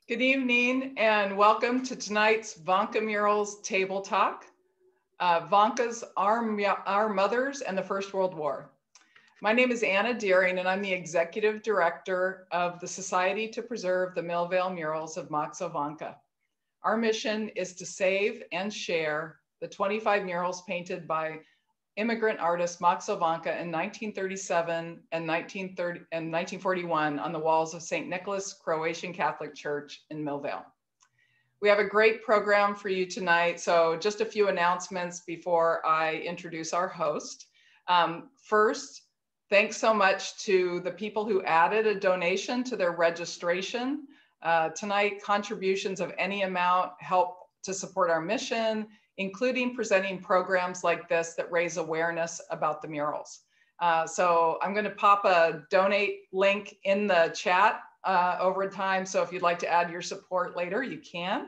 Good evening and welcome to tonight's Vanka Murals Table Talk. Vanka's Our Mothers and the First World War. My name is Anna Deering and I'm the Executive Director of the Society to Preserve the Millvale Murals of Maksimilijan Vanka. Our mission is to save and share the 25 murals painted by immigrant artist Maksimilijan Vanka in 1937 and 1941 on the walls of St. Nicholas Croatian Catholic Church in Millvale. We have a great program for you tonight, so just a few announcements before I introduce our host. First, thanks so much to the people who added a donation to their registration. Tonight, contributions of any amount help to support our mission, including presenting programs like this that raise awareness about the murals. So I'm going to pop a donate link in the chat over time. So if you'd like to add your support later, you can.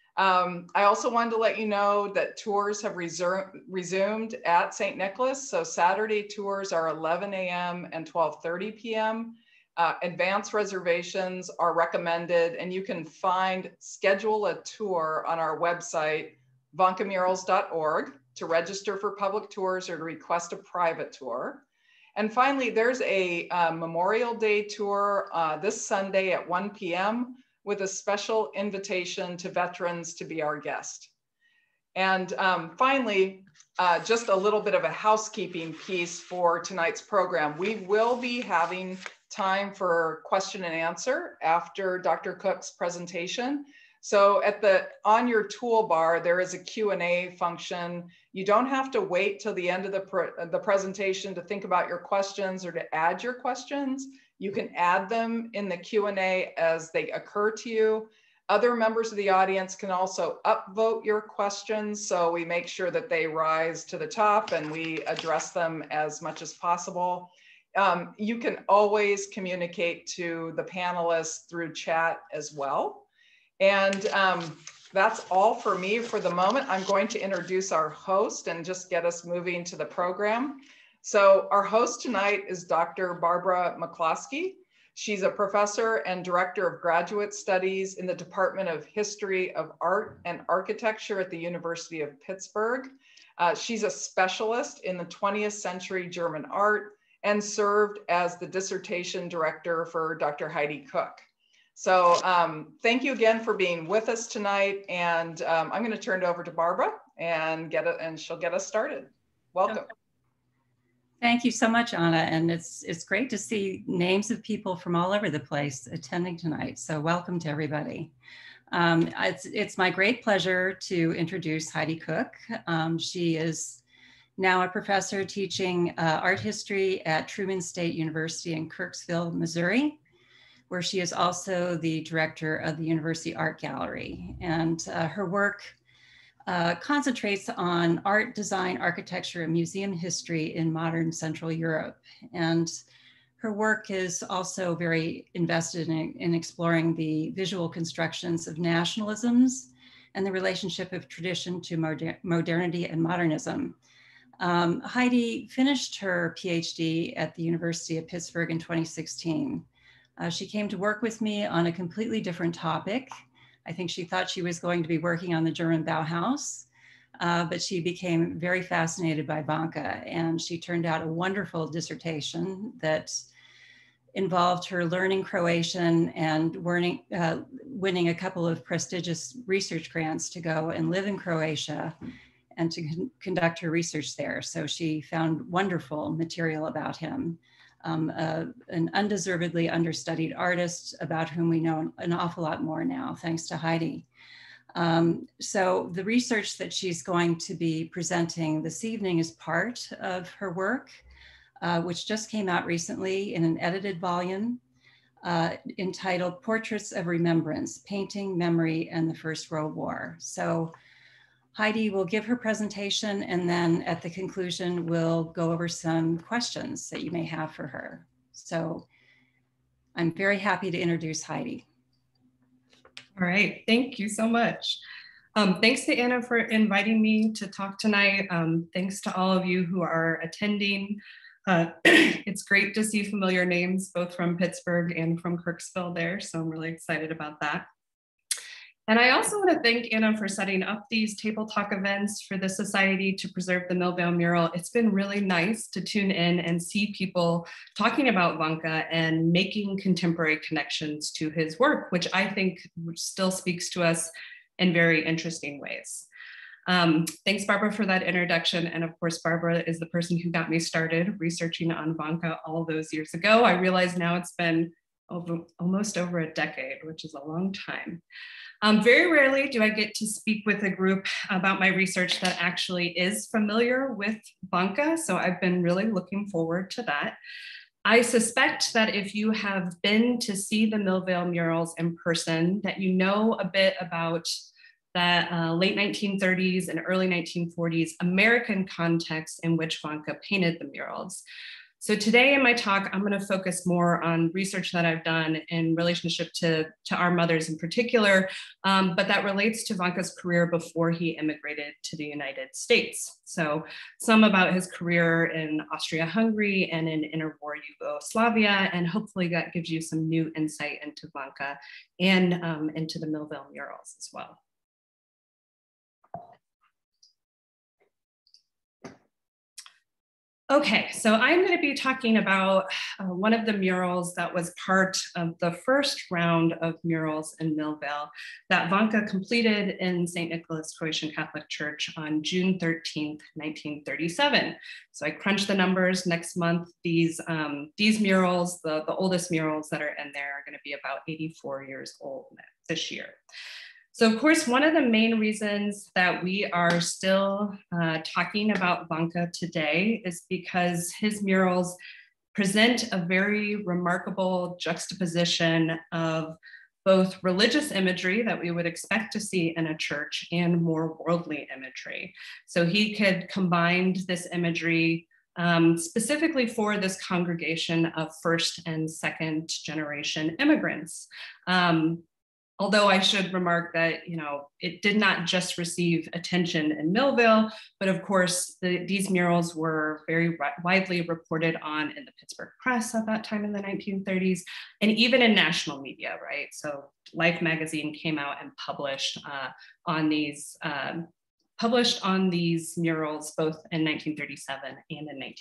I also wanted to let you know that tours have resumed at St. Nicholas. So Saturday tours are 11 a.m. and 12:30 p.m. Advance reservations are recommended, and you can schedule a tour on our website, vankamurals.org, to register for public tours or to request a private tour. And finally, there's a Memorial Day tour this Sunday at 1 p.m. with a special invitation to veterans to be our guest. And finally, just a little bit of a housekeeping piece for tonight's program. We will be having time for question and answer after Dr. Cook's presentation. So on your toolbar, there is a Q&A function. You don't have to wait till the end of the presentation to think about your questions or to add your questions. You can add them in the Q&A as they occur to you. Other members of the audience can also upvote your questions, so we make sure that they rise to the top and we address them as much as possible. You can always communicate to the panelists through chat as well. And that's all for me for the moment. I'm going to introduce our host and just get us moving to the program. So our host tonight is Dr. Barbara McCloskey. She's a professor and director of graduate studies in the Department of History of Art and Architecture at the University of Pittsburgh. She's a specialist in the 20th century German art and served as the dissertation director for Dr. Heidi Cook. So thank you again for being with us tonight. And I'm going to turn it over to Barbara and she'll get us started. Welcome. Thank you so much, Anna. And it's great to see names of people from all over the place attending tonight. So welcome to everybody. It's my great pleasure to introduce Heidi Cook. She is now a professor teaching art history at Truman State University in Kirksville, Missouri, where she is also the director of the University Art Gallery. And her work concentrates on art, design, architecture, and museum history in modern Central Europe. And her work is also very invested in exploring the visual constructions of nationalisms and the relationship of tradition to modernity and modernism. Heidi finished her PhD at the University of Pittsburgh in 2016. She came to work with me on a completely different topic. I think she thought she was going to be working on the German Bauhaus, but she became very fascinated by Vanka, and she turned out a wonderful dissertation that involved her learning Croatian and winning a couple of prestigious research grants to go and live in Croatia and to conduct her research there. So she found wonderful material about him. An undeservedly understudied artist about whom we know an awful lot more now, thanks to Heidi. So the research that she's going to be presenting this evening is part of her work, which just came out recently in an edited volume entitled Portraits of Remembrance, Painting, Memory, and the First World War. So Heidi will give her presentation, and then at the conclusion, we'll go over some questions that you may have for her. So I'm very happy to introduce Heidi. All right, thank you so much. Thanks to Anna for inviting me to talk tonight. Thanks to all of you who are attending. It's great to see familiar names, both from Pittsburgh and from Kirksville there, so I'm really excited about that. And I also want to thank Anna for setting up these table talk events for the Society to Preserve the Millvale mural. It's been really nice to tune in and see people talking about Vanka and making contemporary connections to his work, which I think still speaks to us in very interesting ways. Thanks, Barbara, for that introduction. And of course, Barbara is the person who got me started researching on Vanka all those years ago. I realize now it's been almost over a decade, which is a long time. Very rarely do I get to speak with a group about my research that actually is familiar with Vanka, so I've been really looking forward to that. I suspect that if you have been to see the Millvale murals in person, that you know a bit about that late 1930s and early 1940s American context in which Vanka painted the murals. So today in my talk, I'm going to focus more on research that I've done in relationship to our mothers in particular, but that relates to Vanka's career before he immigrated to the United States. So some about his career in Austria-Hungary and in interwar Yugoslavia, and hopefully that gives you some new insight into Vanka and into the Millvale murals as well. Okay, so I'm going to be talking about one of the murals that was part of the first round of murals in Millvale that Vanka completed in St. Nicholas Croatian Catholic Church on June 13th, 1937. So I crunched the numbers. Next month, these murals, the oldest murals that are in there, are going to be about 84 years old this year. So of course, one of the main reasons that we are still talking about Vanka today is because his murals present a very remarkable juxtaposition of both religious imagery that we would expect to see in a church and more worldly imagery. So he could combine this imagery specifically for this congregation of first and second generation immigrants. Although I should remark that, you know, it did not just receive attention in Millvale, but of course, these murals were very widely reported on in the Pittsburgh Press at that time in the 1930s, and even in national media, right? So Life magazine came out and published on these murals both in 1937 and in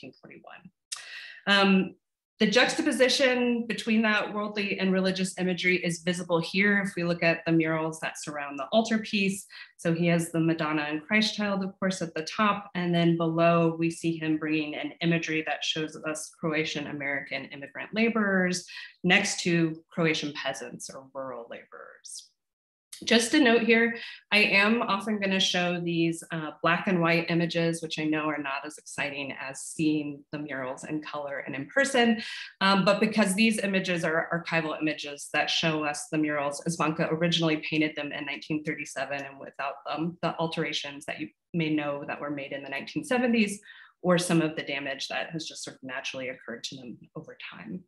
1941. The juxtaposition between that worldly and religious imagery is visible here if we look at the murals that surround the altarpiece. So he has the Madonna and Christ child, of course, at the top, and then below we see him bringing an imagery that shows us Croatian American immigrant laborers next to Croatian peasants or rural laborers. Just a note here, I am often going to show these black and white images, which I know are not as exciting as seeing the murals in color and in person, but because these images are archival images that show us the murals as Vanka originally painted them in 1937 and without the alterations that you may know that were made in the 1970s, or some of the damage that has just sort of naturally occurred to them over time.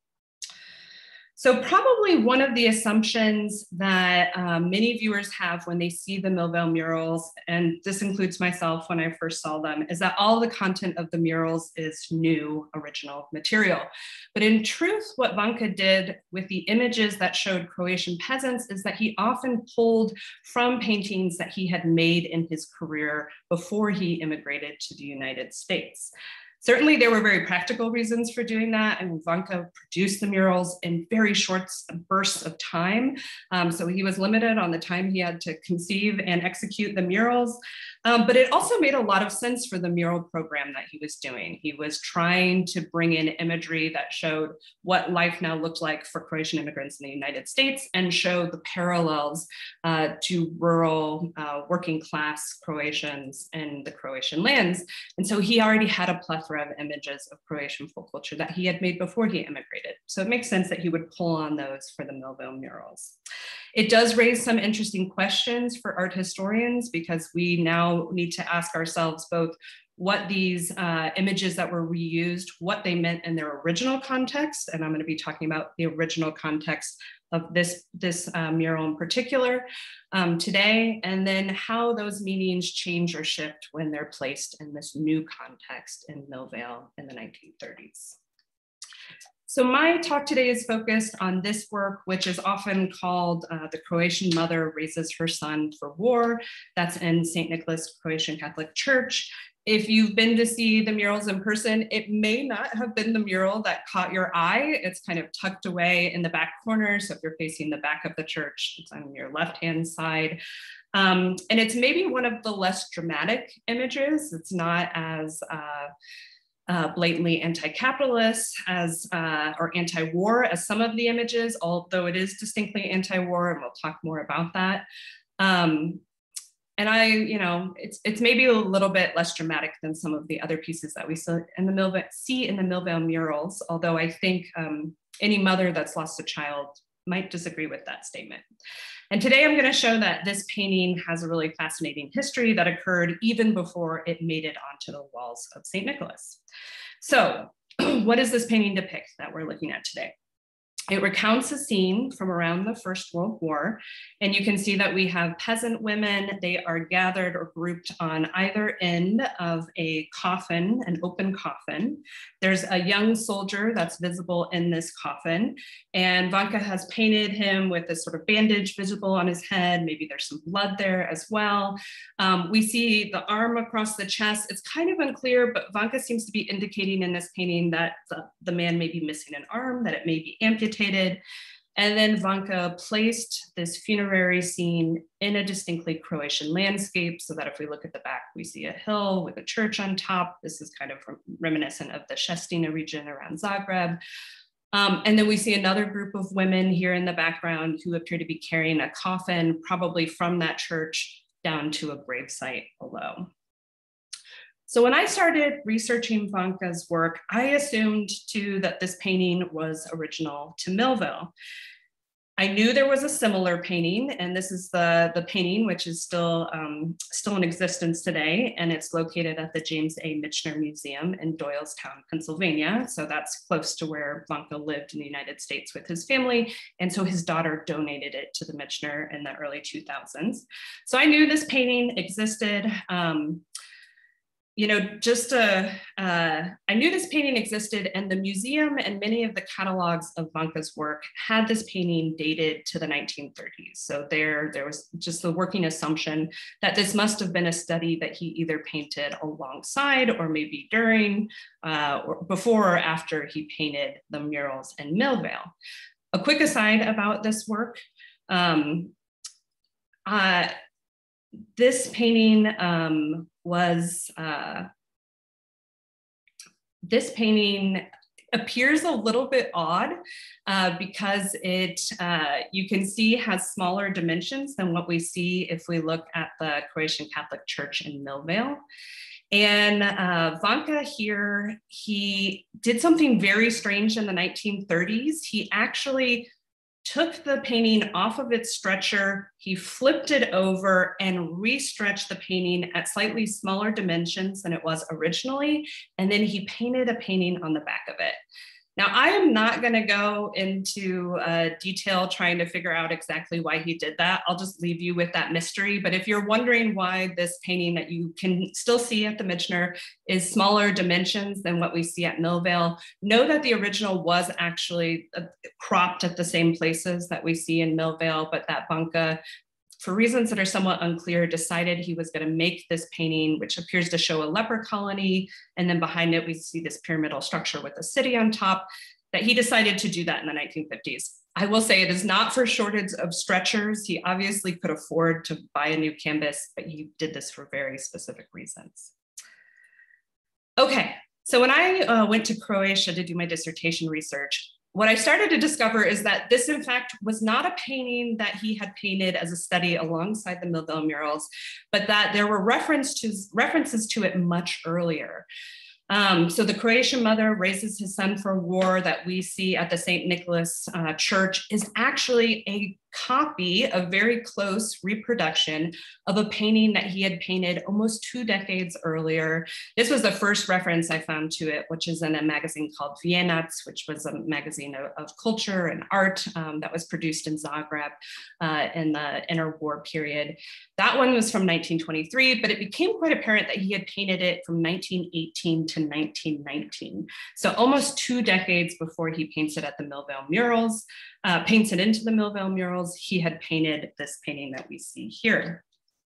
So probably one of the assumptions that many viewers have when they see the Millvale murals, and this includes myself when I first saw them, is that all the content of the murals is new, original material. But in truth, what Vanka did with the images that showed Croatian peasants is that he often pulled from paintings that he had made in his career before he immigrated to the United States. Certainly, there were very practical reasons for doing that, and Vanka produced the murals in very short bursts of time. So he was limited on the time he had to conceive and execute the murals. But it also made a lot of sense for the mural program that he was doing. He was trying to bring in imagery that showed what life now looked like for Croatian immigrants in the United States and showed the parallels to rural working class Croatians in the Croatian lands. And so he already had a plethora of images of Croatian folk culture that he had made before he immigrated. So it makes sense that he would pull on those for the Millvale murals. It does raise some interesting questions for art historians because we now need to ask ourselves both what these images that were reused, what they meant in their original context, and I'm going to be talking about the original context of this mural in particular today, and then how those meanings change or shift when they're placed in this new context in Millvale in the 1930s. So my talk today is focused on this work, which is often called The Croatian Mother Raises Her Son for War. That's in St. Nicholas Croatian Catholic Church. If you've been to see the murals in person, it may not have been the mural that caught your eye. It's kind of tucked away in the back corner. So if you're facing the back of the church, it's on your left-hand side. And it's maybe one of the less dramatic images. It's not as blatantly anti-capitalist as or anti-war as some of the images, although it is distinctly anti-war, and we'll talk more about that. And it's maybe a little bit less dramatic than some of the other pieces that we see in the Millvale murals, although I think any mother that's lost a child might disagree with that statement. And today I'm going to show that this painting has a really fascinating history that occurred even before it made it onto the walls of St. Nicholas. So what does this painting depict that we're looking at today? It recounts a scene from around the First World War, and you can see that we have peasant women. They are gathered or grouped on either end of a coffin, an open coffin. There's a young soldier that's visible in this coffin, and Vanka has painted him with this sort of bandage visible on his head. Maybe there's some blood there as well. We see the arm across the chest. It's kind of unclear, but Vanka seems to be indicating in this painting that the man may be missing an arm, that it may be amputated. And then Vanka placed this funerary scene in a distinctly Croatian landscape, so that if we look at the back, we see a hill with a church on top. This is kind of reminiscent of the Šestina region around Zagreb. And then we see another group of women here in the background who appear to be carrying a coffin, probably from that church down to a gravesite below. So when I started researching Vanka's work, I assumed too that this painting was original to Millvale. I knew there was a similar painting, and this is the painting, which is still in existence today, and it's located at the James A. Michener Museum in Doylestown, Pennsylvania. So that's close to where Vanka lived in the United States with his family, and so his daughter donated it to the Michener in the early 2000s. So I knew this painting existed. I knew this painting existed, and the museum and many of the catalogs of Vanka's work had this painting dated to the 1930s. So there was just the working assumption that this must have been a study that he either painted alongside or maybe during or before or after he painted the murals in Millvale. A quick aside about this work. This painting this painting appears a little bit odd because it, you can see, has smaller dimensions than what we see if we look at the Croatian Catholic Church in Millvale. And Vanka here, he did something very strange in the 1930s. He actually took the painting off of its stretcher, he flipped it over and re-stretched the painting at slightly smaller dimensions than it was originally, and then he painted a painting on the back of it. Now, I am not going to go into detail trying to figure out exactly why he did that. I'll just leave you with that mystery. But if you're wondering why this painting that you can still see at the Michener is smaller dimensions than what we see at Millvale, know that the original was actually cropped at the same places that we see in Millvale, but that Vanka, for reasons that are somewhat unclear, decided he was going to make this painting, which appears to show a leper colony. And then behind it, we see this pyramidal structure with a city on top, that he decided to do that in the 1950s. I will say it is not for shortage of stretchers. He obviously could afford to buy a new canvas, but he did this for very specific reasons. Okay, so when I went to Croatia to do my dissertation research, what I started to discover is that this, in fact, was not a painting that he had painted as a study alongside the Millvale murals, but that there were references to it much earlier. So the Croatian mother raises his son for war that we see at the St. Nicholas Church is actually a copy, a very close reproduction of a painting that he had painted almost 2 decades earlier. This was the first reference I found to it, which is in a magazine called Viennac, which was a magazine of culture and art that was produced in Zagreb in the interwar period. That one was from 1923, but it became quite apparent that he had painted it from 1918 to 1919. So almost 2 decades before he paints it at the Millvale Murals, paints it into the Millvale Murals, he had painted this painting that we see here.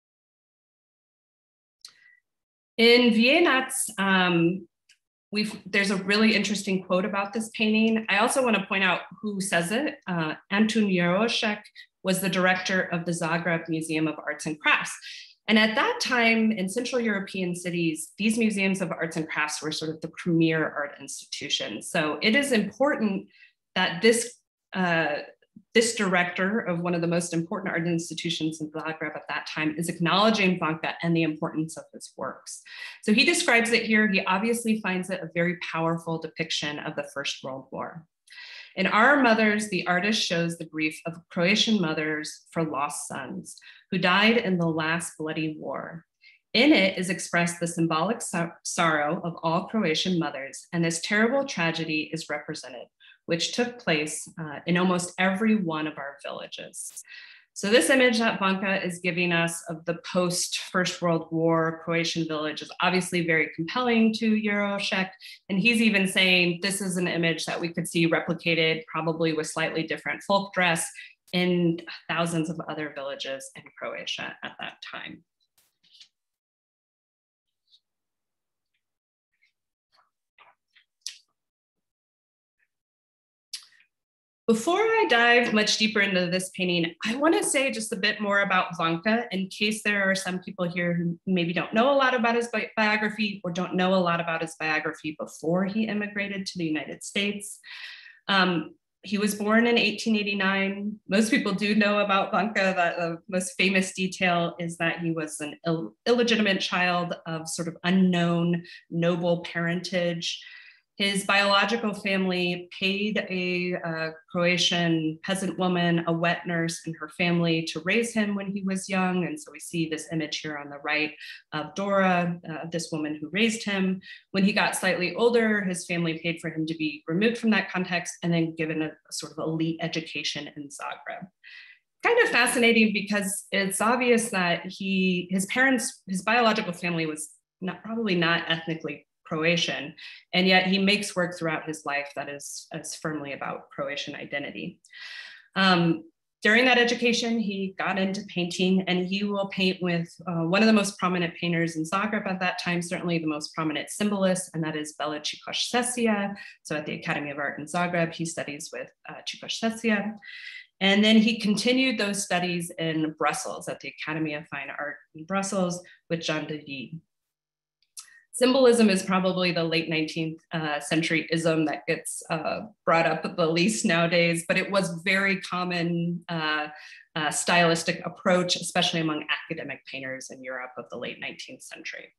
In Viennac, there's a really interesting quote about this painting. I also want to point out who says it. Antun Jerošek was the director of the Zagreb Museum of Arts and Crafts. And at that time in Central European cities, these museums of arts and crafts were sort of the premier art institutions. So it is important that this director of one of the most important art institutions in Zagreb at that time is acknowledging Vanka and the importance of his works. So he describes it here. He obviously finds it a very powerful depiction of the First World War. In Our Mothers, the artist shows the grief of Croatian mothers for lost sons who died in the last bloody war. In it is expressed the symbolic sorrow of all Croatian mothers, and this terrible tragedy is represented, which took place in almost every one of our villages. So this image that Vanka is giving us of the post-First World War Croatian village is obviously very compelling to Jerošek, and he's even saying this is an image that we could see replicated probably with slightly different folk dress in thousands of other villages in Croatia at that time. Before I dive much deeper into this painting, I want to say just a bit more about Vanka in case there are some people here who maybe don't know a lot about his biography or don't know a lot about his biography before he immigrated to the United States. He was born in 1889. Most people do know about Vanka. That the most famous detail is that he was an illegitimate child of sort of unknown noble parentage. His biological family paid a Croatian peasant woman, a wet nurse, and her family to raise him when he was young. And so we see this image here on the right of Dora, this woman who raised him. When he got slightly older, his family paid for him to be removed from that context and then given a sort of elite education in Zagreb. Kind of fascinating because it's obvious that his biological family was probably not ethnically Croatian, and yet he makes work throughout his life that is as firmly about Croatian identity. During that education, he got into painting, and he will paint with one of the most prominent painters in Zagreb at that time, certainly the most prominent symbolist, and that is Bela Čikoš-Sesija. So at the Academy of Art in Zagreb, he studies with Čikoš-Sesija. And then he continued those studies in Brussels at the Academy of Fine Art in Brussels with Jean de Vie. Symbolism is probably the late 19th century ism that gets brought up the least nowadays, but it was very common stylistic approach, especially among academic painters in Europe of the late 19th century.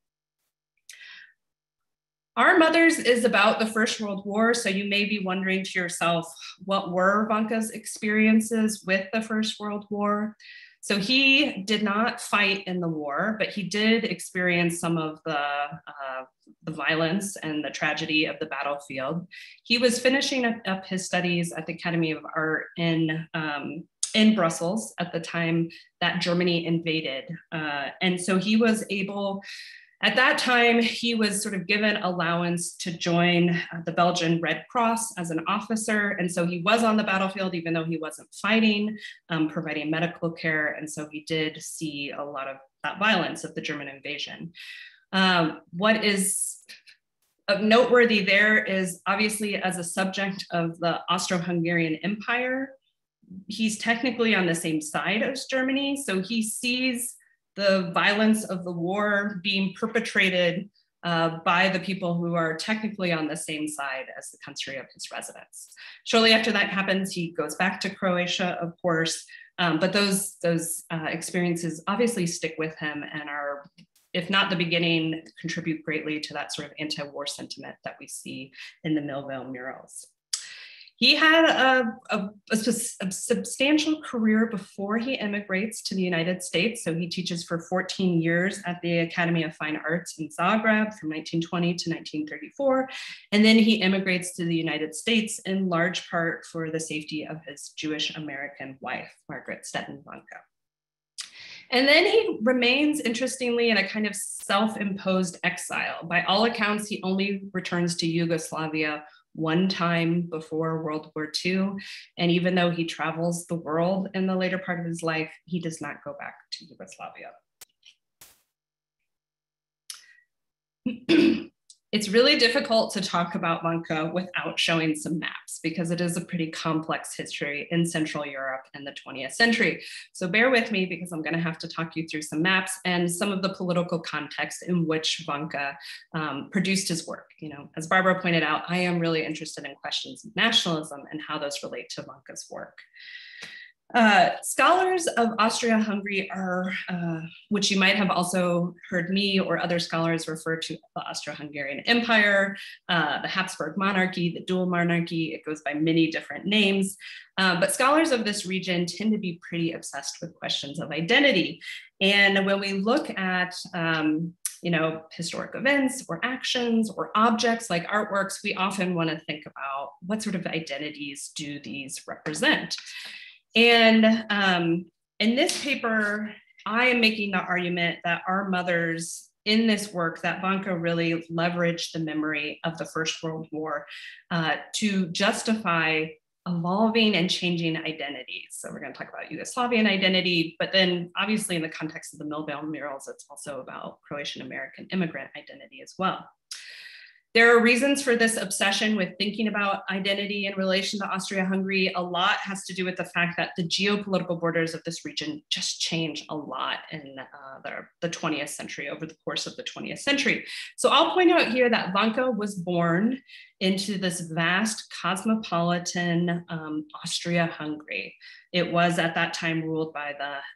Our Mothers is about the First World War, so you may be wondering to yourself, what were Vanka's experiences with the First World War? So he did not fight in the war, but he did experience some of the violence and the tragedy of the battlefield. He was finishing up his studies at the Academy of Art in Brussels at the time that Germany invaded. And so he was able, at that time, he was sort of given allowance to join the Belgian Red Cross as an officer. And so he was on the battlefield, even though he wasn't fighting, providing medical care. And so he did see a lot of that violence of the German invasion. What is noteworthy there is obviously as a subject of the Austro-Hungarian Empire, he's technically on the same side as Germany. So he sees the violence of the war being perpetrated by the people who are technically on the same side as the country of his residence. Shortly after that happens, he goes back to Croatia, of course, but those experiences obviously stick with him and are, if not the beginning, contribute greatly to that sort of anti-war sentiment that we see in the Millvale murals. He had a substantial career before he immigrates to the United States. So he teaches for 14 years at the Academy of Fine Arts in Zagreb from 1920 to 1934. And then he immigrates to the United States in large part for the safety of his Jewish American wife, Margaret Stettin Vanka. And then he remains, interestingly, in a kind of self-imposed exile. By all accounts, he only returns to Yugoslavia one time before World War II. And even though he travels the world in the later part of his life, he does not go back to Yugoslavia. It's really difficult to talk about Vanka without showing some maps because it is a pretty complex history in Central Europe in the 20th century. So bear with me because I'm going to have to talk you through some maps and some of the political context in which Vanka produced his work. You know, as Barbara pointed out, I am really interested in questions of nationalism and how those relate to Vanka's work. Scholars of Austria-Hungary are, which you might have also heard me or other scholars refer to the Austro-Hungarian Empire, the Habsburg monarchy, the dual monarchy. It goes by many different names. But scholars of this region tend to be pretty obsessed with questions of identity. And when we look at you know, historic events or actions or objects like artworks, we often want to think about what sort of identities do these represent. And in this paper, I am making the argument that our mothers in this work, that Vanka really leveraged the memory of the First World War to justify evolving and changing identities. So we're going to talk about Yugoslavian identity, but then obviously in the context of the Millvale murals, it's also about Croatian American immigrant identity as well. There are reasons for this obsession with thinking about identity in relation to Austria-Hungary. A lot has to do with the fact that the geopolitical borders of this region just change a lot in the 20th century, over the course of the 20th century. So I'll point out here that Vanka was born into this vast cosmopolitan Austria-Hungary. It was at that time ruled by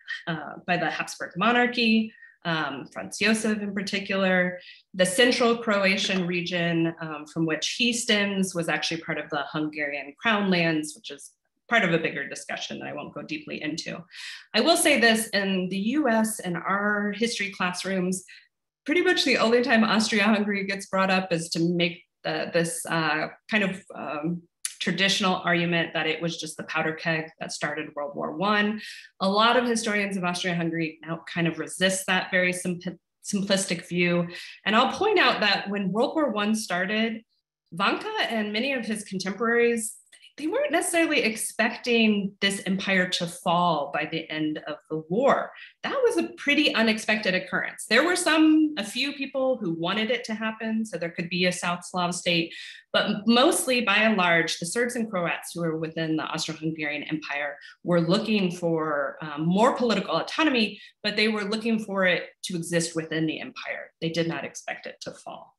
the Habsburg monarchy. Franz Josef in particular. The central Croatian region from which he stems was actually part of the Hungarian crown lands, which is part of a bigger discussion that I won't go deeply into. I will say this, in the US and our history classrooms, pretty much the only time Austria-Hungary gets brought up is to make this kind of traditional argument that it was just the powder keg that started World War I. A lot of historians of Austria-Hungary now kind of resist that very simplistic view. And I'll point out that when World War I started, Vanka and many of his contemporaries, they weren't necessarily expecting this empire to fall by the end of the war. That was a pretty unexpected occurrence. There were a few people who wanted it to happen, so there could be a South Slav state, but mostly by and large, the Serbs and Croats who were within the Austro-Hungarian Empire were looking for more political autonomy, but they were looking for it to exist within the empire. They did not expect it to fall.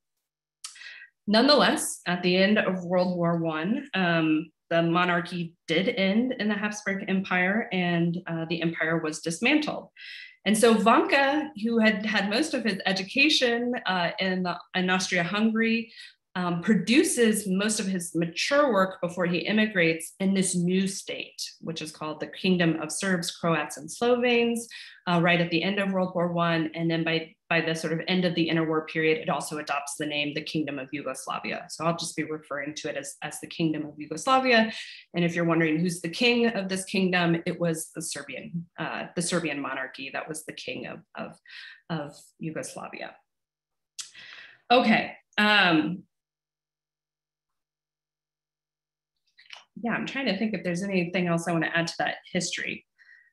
Nonetheless, at the end of World War I, the monarchy did end in the Habsburg Empire and the empire was dismantled. And so Vanka, who had had most of his education in Austria-Hungary, produces most of his mature work before he immigrates in this new state, which is called the Kingdom of Serbs, Croats, and Slovenes, right at the end of World War I. And then by the sort of end of the interwar period, it also adopts the name, the Kingdom of Yugoslavia. So I'll just be referring to it as the Kingdom of Yugoslavia. And if you're wondering who's the king of this kingdom, it was the Serbian monarchy that was the king of Yugoslavia. Okay. Yeah, I'm trying to think if there's anything else I want to add to that history.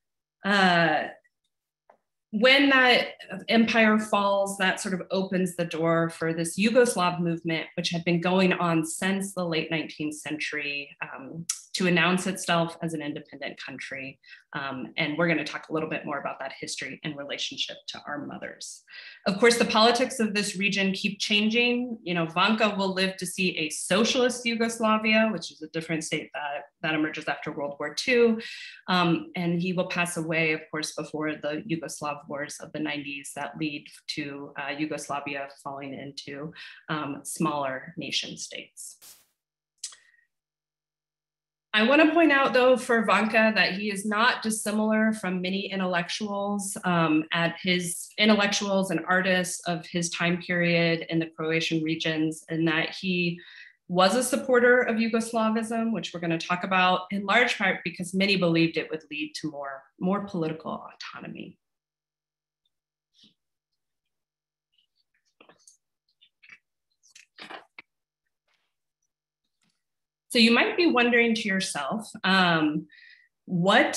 When that empire falls, that sort of opens the door for this Yugoslav movement, which had been going on since the late 19th century, to announce itself as an independent country. And we're going to talk a little bit more about that history in relationship to our mothers. Of course, the politics of this region keep changing. You know, Vanka will live to see a socialist Yugoslavia, which is a different state that emerges after World War II. And he will pass away, of course, before the Yugoslav wars of the 90s that lead to Yugoslavia falling into smaller nation states. I want to point out, though, for Vanka that he is not dissimilar from many intellectuals and artists of his time period in the Croatian regions, and that he was a supporter of Yugoslavism, which we're going to talk about in large part because many believed it would lead to more political autonomy. So you might be wondering to yourself, what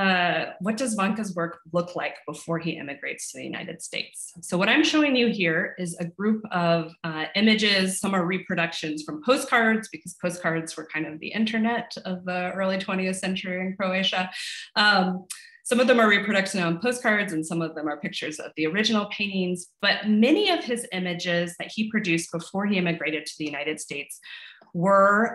does Vanka's work look like before he immigrates to the United States? So what I'm showing you here is a group of images. Some are reproductions from postcards because postcards were kind of the internet of the early 20th century in Croatia. Some of them are reproductions on postcards and some of them are pictures of the original paintings, but many of his images that he produced before he immigrated to the United States were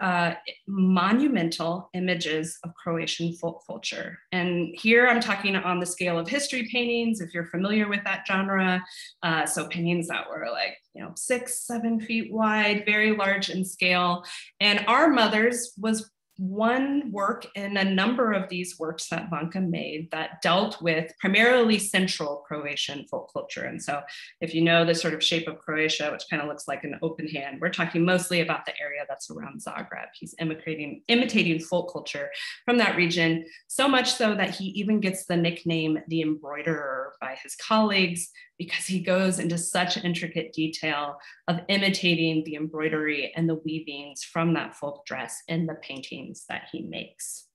monumental images of Croatian folk culture. And here I'm talking on the scale of history paintings, if you're familiar with that genre. So paintings that were like, 6-7 feet wide, very large in scale. And Our Mothers was one work in a number of these works that Vanka made that dealt with primarily central Croatian folk culture. And so if you know the sort of shape of Croatia, which kind of looks like an open hand, we're talking mostly about the area that's around Zagreb. He's imitating folk culture from that region, so much so that he even gets the nickname the embroiderer by his colleagues, because he goes into such intricate detail of imitating the embroidery and the weavings from that folk dress in the paintings that he makes.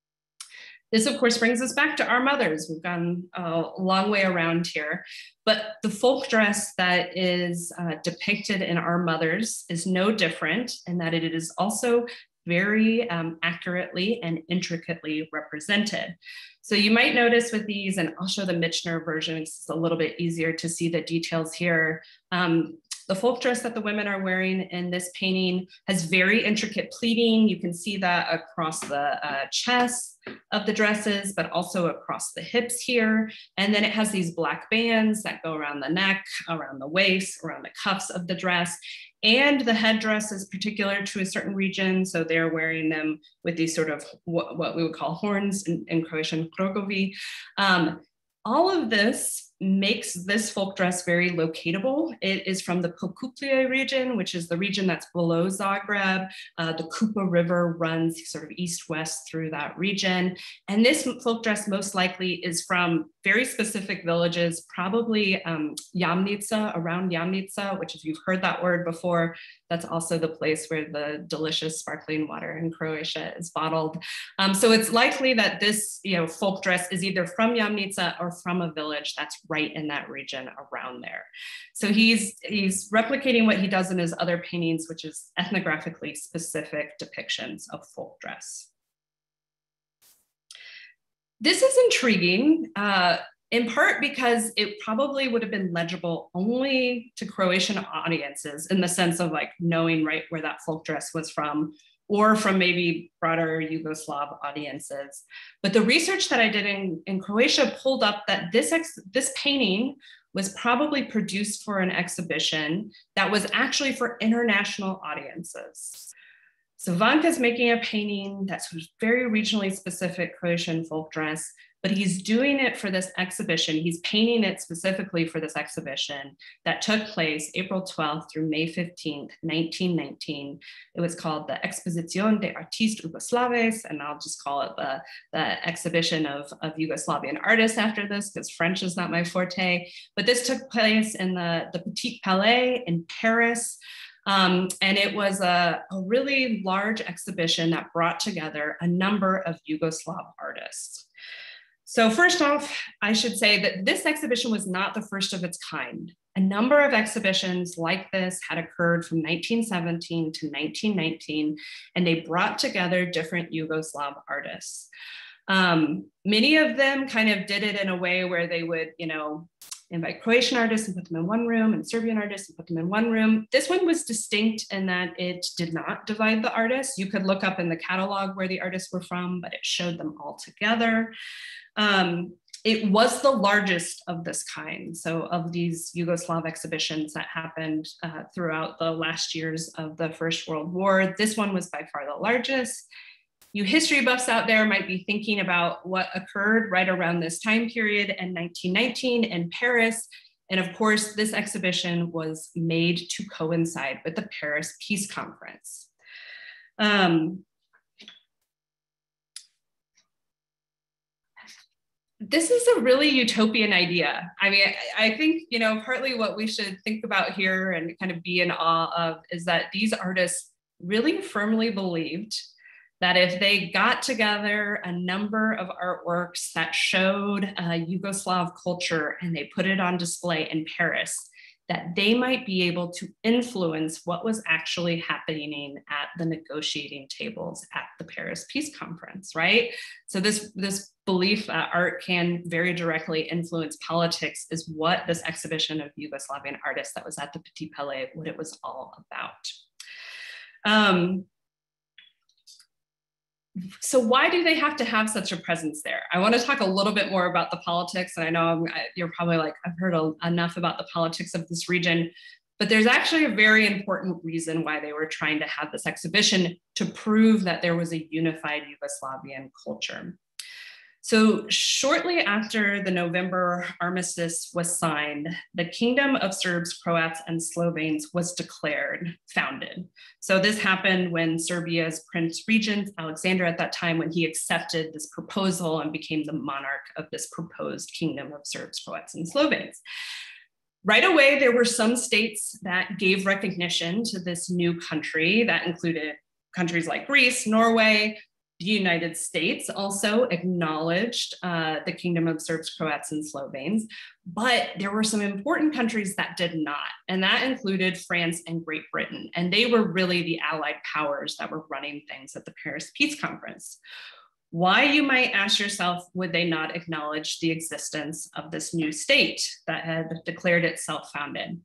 This, of course, brings us back to Our Mothers. We've gone a long way around here, but the folk dress that is depicted in Our Mothers is no different in that it is also very accurately and intricately represented. So you might notice with these, and I'll show the Michener version, it's a little bit easier to see the details here. The folk dress that the women are wearing in this painting has very intricate pleating. You can see that across the chest of the dresses, but also across the hips here. And then it has these black bands that go around the neck, around the waist, around the cuffs of the dress. And the headdress is particular to a certain region. So they're wearing them with these sort of what we would call horns in Croatian, krogovi. All of this makes this folk dress very locatable. It is from the Pokuplje region, which is the region that's below Zagreb. The Kupa River runs sort of east-west through that region. And this folk dress most likely is from very specific villages, probably Jamnica, around Jamnica, which if you've heard that word before, that's also the place where the delicious sparkling water in Croatia is bottled. So it's likely that this folk dress is either from Jamnica or from a village that's right in that region around there. So he's replicating what he does in his other paintings, which is ethnographically specific depictions of folk dress. This is intriguing, in part because it probably would have been legible only to Croatian audiences in the sense of like knowing right where that folk dress was from, or from maybe broader Yugoslav audiences. But the research that I did in Croatia pulled up that this painting was probably produced for an exhibition that was actually for international audiences. So Vanka's making a painting that's very regionally specific Croatian folk dress, but he's doing it for this exhibition. He's painting it specifically for this exhibition that took place April 12th through May 15th, 1919. It was called the Exposición de Artistas Yugoslaves, and I'll just call it the exhibition of Yugoslavian artists after this, because French is not my forte. But this took place in the Petit Palais in Paris. And it was a really large exhibition that brought together a number of Yugoslav artists. So first off, I should say that this exhibition was not the first of its kind. A number of exhibitions like this had occurred from 1917 to 1919, and they brought together different Yugoslav artists. Many of them kind of did it in a way where they would, invite Croatian artists and put them in one room, and Serbian artists and put them in one room. This one was distinct in that it did not divide the artists. You could look up in the catalog where the artists were from, but it showed them all together. It was the largest of this kind. So of these Yugoslav exhibitions that happened throughout the last years of the First World War, this one was by far the largest. You history buffs out there might be thinking about what occurred right around this time period in 1919 in Paris. And of course, this exhibition was made to coincide with the Paris Peace Conference. This is a really utopian idea. I mean, I think, you know, partly what we should think about here and kind of be in awe of is that these artists really firmly believed that if they got together a number of artworks that showed Yugoslav culture and they put it on display in Paris, that they might be able to influence what was actually happening at the negotiating tables at the Paris Peace Conference, right? So this belief that art can very directly influence politics is what this exhibition of Yugoslavian artists that was at the Petit Palais, what it was all about. So why do they have to have such a presence there? I want to talk a little bit more about the politics, and I know you're probably like, I've heard enough about the politics of this region, but there's actually a very important reason why they were trying to have this exhibition, to prove that there was a unified Yugoslavian culture. So shortly after the November armistice was signed, the Kingdom of Serbs, Croats, and Slovenes was declared founded. So this happened when Serbia's Prince Regent, Alexander at that time, when he accepted this proposal and became the monarch of this proposed Kingdom of Serbs, Croats, and Slovenes. Right away, there were some states that gave recognition to this new country that included countries like Greece, Norway. The United States also acknowledged the Kingdom of Serbs, Croats, and Slovenes, but there were some important countries that did not, and that included France and Great Britain, and they were really the allied powers that were running things at the Paris Peace Conference. Why, you might ask yourself, would they not acknowledge the existence of this new state that had declared itself founded?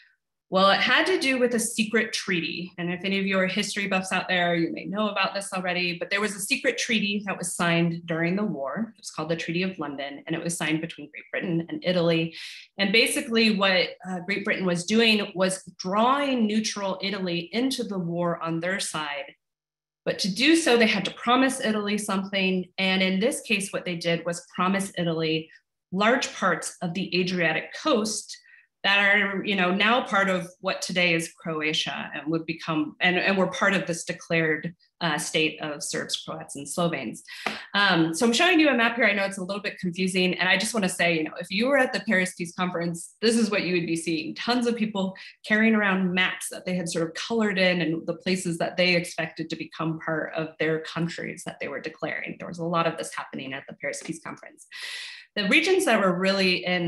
Well, it had to do with a secret treaty. And if any of you are history buffs out there, you may know about this already, but there was a secret treaty that was signed during the war. It was called the Treaty of London, and it was signed between Great Britain and Italy. And basically what Great Britain was doing was drawing neutral Italy into the war on their side. But to do so, they had to promise Italy something. And in this case, what they did was promise Italy large parts of the Adriatic coast that are, you know, now part of what today is Croatia, and would become, and were part of this declared state of Serbs, Croats, and Slovenes. So I'm showing you a map here. I know it's a little bit confusing, and I just want to say, you know, if you were at the Paris Peace Conference, this is what you would be seeing: tons of people carrying around maps that they had sort of colored in, and the places that they expected to become part of their countries that they were declaring. There was a lot of this happening at the Paris Peace Conference. The regions that were really in,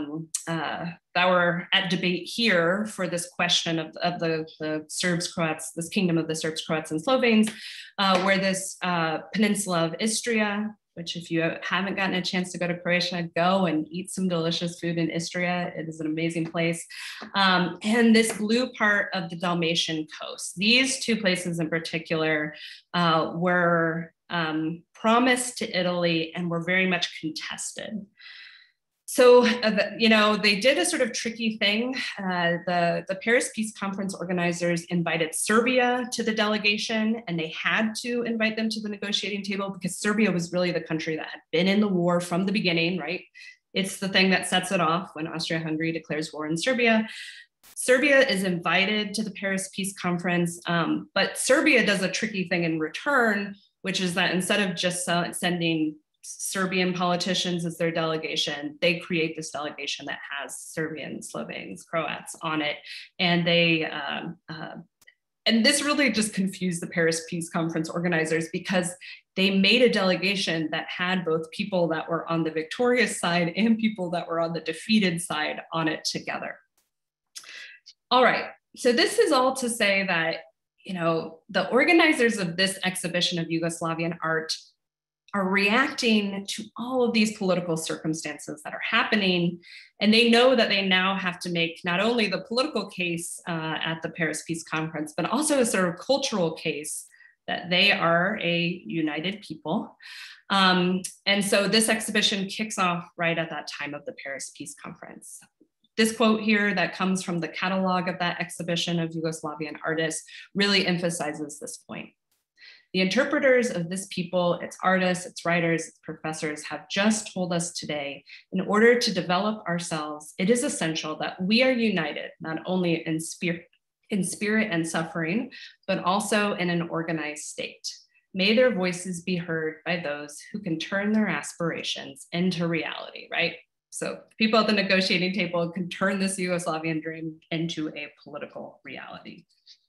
that were at debate here for this question of the Serbs, Croats, this Kingdom of the Serbs, Croats, and Slovenes, were this peninsula of Istria, which if you haven't gotten a chance to go to Croatia, go and eat some delicious food in Istria. It is an amazing place. And this blue part of the Dalmatian coast. These two places in particular were promised to Italy and were very much contested. So, you know, they did a sort of tricky thing. The Paris Peace Conference organizers invited Serbia to the delegation, and they had to invite them to the negotiating table because Serbia was really the country that had been in the war from the beginning, right? It's the thing that sets it off when Austria-Hungary declares war in Serbia. Serbia is invited to the Paris Peace Conference, but Serbia does a tricky thing in return, which is that instead of just sending Serbian politicians as their delegation, they create this delegation that has Serbians, Slovenes, Croats on it. And they, and this really just confused the Paris Peace Conference organizers because they made a delegation that had both people that were on the victorious side and people that were on the defeated side on it together. All right, so this is all to say that, you know, the organizers of this exhibition of Yugoslavian art are reacting to all of these political circumstances that are happening. And they know that they now have to make not only the political case at the Paris Peace Conference, but also a sort of cultural case that they are a united people. And so this exhibition kicks off right at that time of the Paris Peace Conference. This quote here that comes from the catalog of that exhibition of Yugoslavian artists really emphasizes this point. The interpreters of this people, its artists, its writers, its professors have just told us today, in order to develop ourselves, it is essential that we are united, not only in spirit and suffering, but also in an organized state. May their voices be heard by those who can turn their aspirations into reality, right? So people at the negotiating table can turn this Yugoslavian dream into a political reality.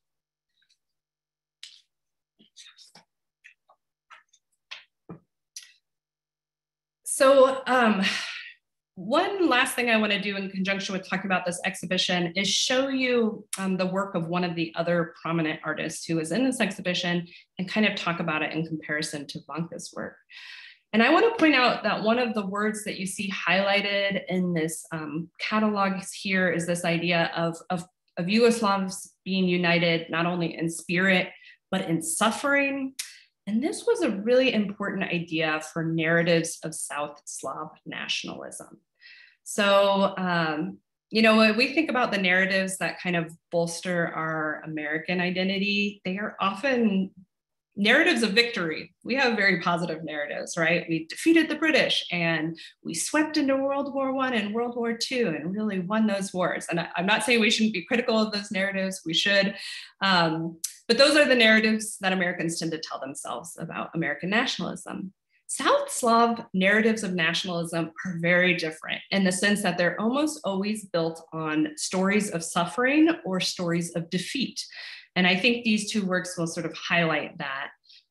So one last thing I want to do in conjunction with talking about this exhibition is show you the work of one of the other prominent artists who is in this exhibition and kind of talk about it in comparison to Vanka's work. And I want to point out that one of the words that you see highlighted in this catalog here is this idea of Yugoslavs being united, not only in spirit, but in suffering. And this was a really important idea for narratives of South Slav nationalism. So, you know, when we think about the narratives that kind of bolster our American identity, they are often narratives of victory. We have very positive narratives, right? We defeated the British and we swept into World War I and World War II and really won those wars. And I'm not saying we shouldn't be critical of those narratives, we should. But those are the narratives that Americans tend to tell themselves about American nationalism. South Slav narratives of nationalism are very different in the sense that they're almost always built on stories of suffering or stories of defeat. And I think these two works will sort of highlight that.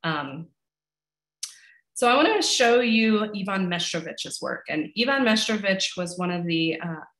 So I want to show you Ivan Meštrović's work. And Ivan Meštrović was one of the,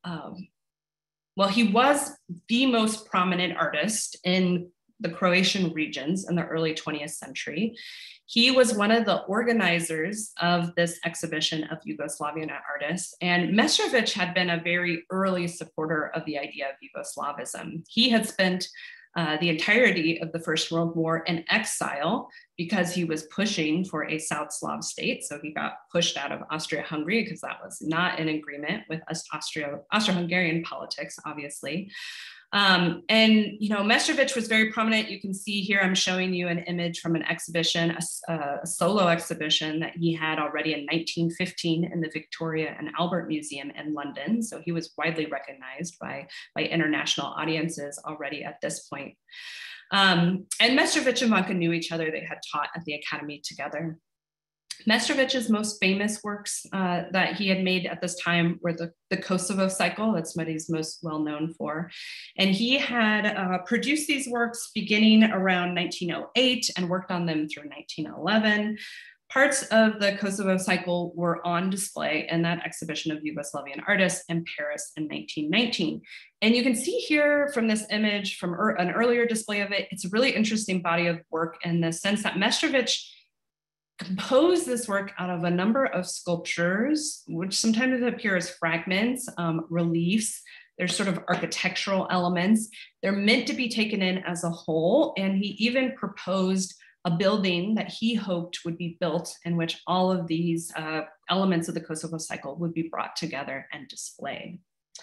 well, he was the most prominent artist in the Croatian regions in the early 20th century. He was one of the organizers of this exhibition of Yugoslavian artists, and Meštrović had been a very early supporter of the idea of Yugoslavism. He had spent the entirety of the First World War in exile because he was pushing for a South Slav state. So he got pushed out of Austria-Hungary because that was not in agreement with Austro-Hungarian politics, obviously. And, you know, Meštrović was very prominent. You can see here, I'm showing you an image from an exhibition, a solo exhibition that he had already in 1915 in the Victoria and Albert Museum in London. So he was widely recognized by international audiences already at this point. And Meštrović and Vanka knew each other. They had taught at the academy together. Meštrović's most famous works that he had made at this time were the Kosovo cycle. That's what he's most well known for. And he had produced these works beginning around 1908 and worked on them through 1911. Parts of the Kosovo cycle were on display in that exhibition of Yugoslavian artists in Paris in 1919. And you can see here from this image from an earlier display of it, it's a really interesting body of work in the sense that Meštrović composed this work out of a number of sculptures, which sometimes appear as fragments, reliefs. There's sort of architectural elements. They're meant to be taken in as a whole. And he even proposed a building that he hoped would be built in which all of these elements of the Kosovo cycle would be brought together and displayed.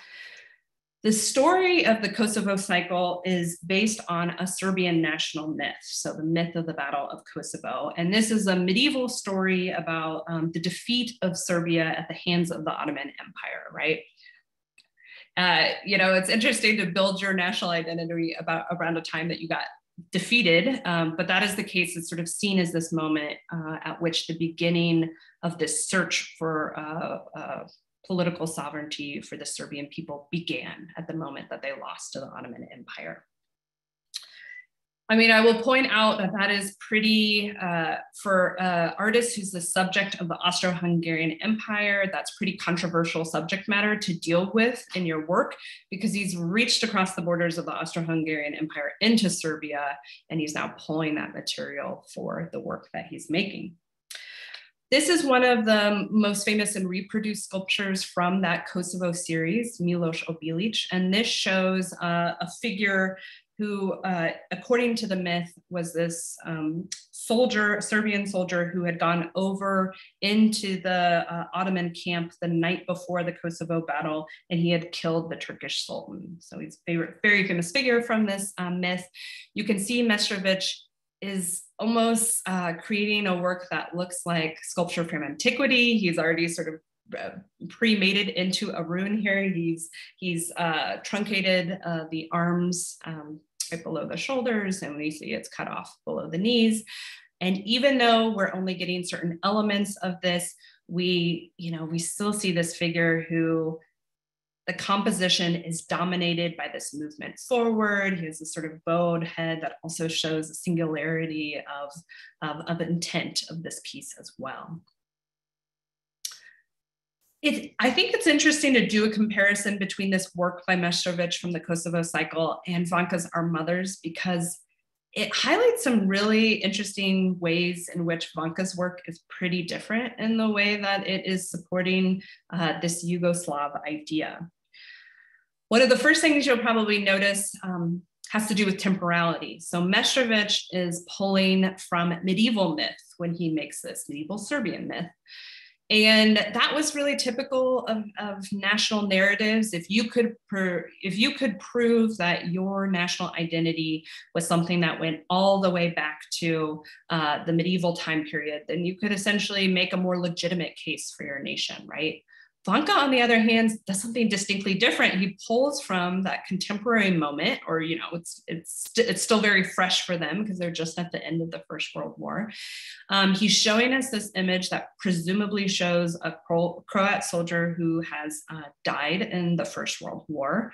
The story of the Kosovo cycle is based on a Serbian national myth, so the myth of the Battle of Kosovo. And this is a medieval story about the defeat of Serbia at the hands of the Ottoman Empire, right? You know, it's interesting to build your national identity around a time that you got defeated, but that is the case. It's sort of seen as this moment at which the beginning of this search for political sovereignty for the Serbian people began at the moment that they lost to the Ottoman Empire. I mean, I will point out that that is pretty, for artists who's the subject of the Austro-Hungarian Empire, that's pretty controversial subject matter to deal with in your work, because he's reached across the borders of the Austro-Hungarian Empire into Serbia, and he's now pulling that material for the work that he's making. This is one of the most famous and reproduced sculptures from that Kosovo series, Miloš Obilić, and this shows a figure who, according to the myth, was this soldier, a Serbian soldier who had gone over into the Ottoman camp the night before the Kosovo battle, and he had killed the Turkish Sultan. So he's a very famous figure from this myth. You can see Meštrović is almost creating a work that looks like sculpture from antiquity. He's already sort of pre-mated into a rune here. He's truncated the arms right below the shoulders, and we see it's cut off below the knees. And even though we're only getting certain elements of this, we still see this figure who the composition is dominated by this movement forward. He has this sort of bowed head that also shows the singularity of intent of this piece as well. I think it's interesting to do a comparison between this work by Meštrović from the Kosovo cycle and Vanka's Our Mothers, because it highlights some really interesting ways in which Vanka's work is pretty different in the way that it is supporting this Yugoslav idea. One of the first things you'll probably notice has to do with temporality. So Meštrović is pulling from medieval myth when he makes this, medieval Serbian myth. And that was really typical of national narratives. If you could prove that your national identity was something that went all the way back to the medieval time period, then you could essentially make a more legitimate case for your nation, right? Vanka, on the other hand, does something distinctly different. He pulls from that contemporary moment, or it's still very fresh for them because they're just at the end of the First World War. He's showing us this image that presumably shows a Croat soldier who has died in the First World War.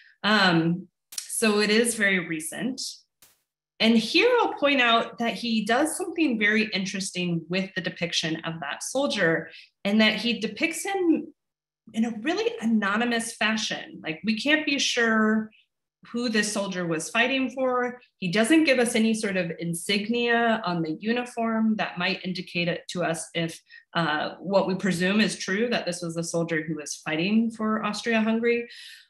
So it is very recent. And here I'll point out that he does something very interesting with the depiction of that soldier, and that he depicts him in a really anonymous fashion. Like, we can't be sure who this soldier was fighting for. He doesn't give us any sort of insignia on the uniform that might indicate it to us if what we presume is true, that this was a soldier who was fighting for Austria-Hungary.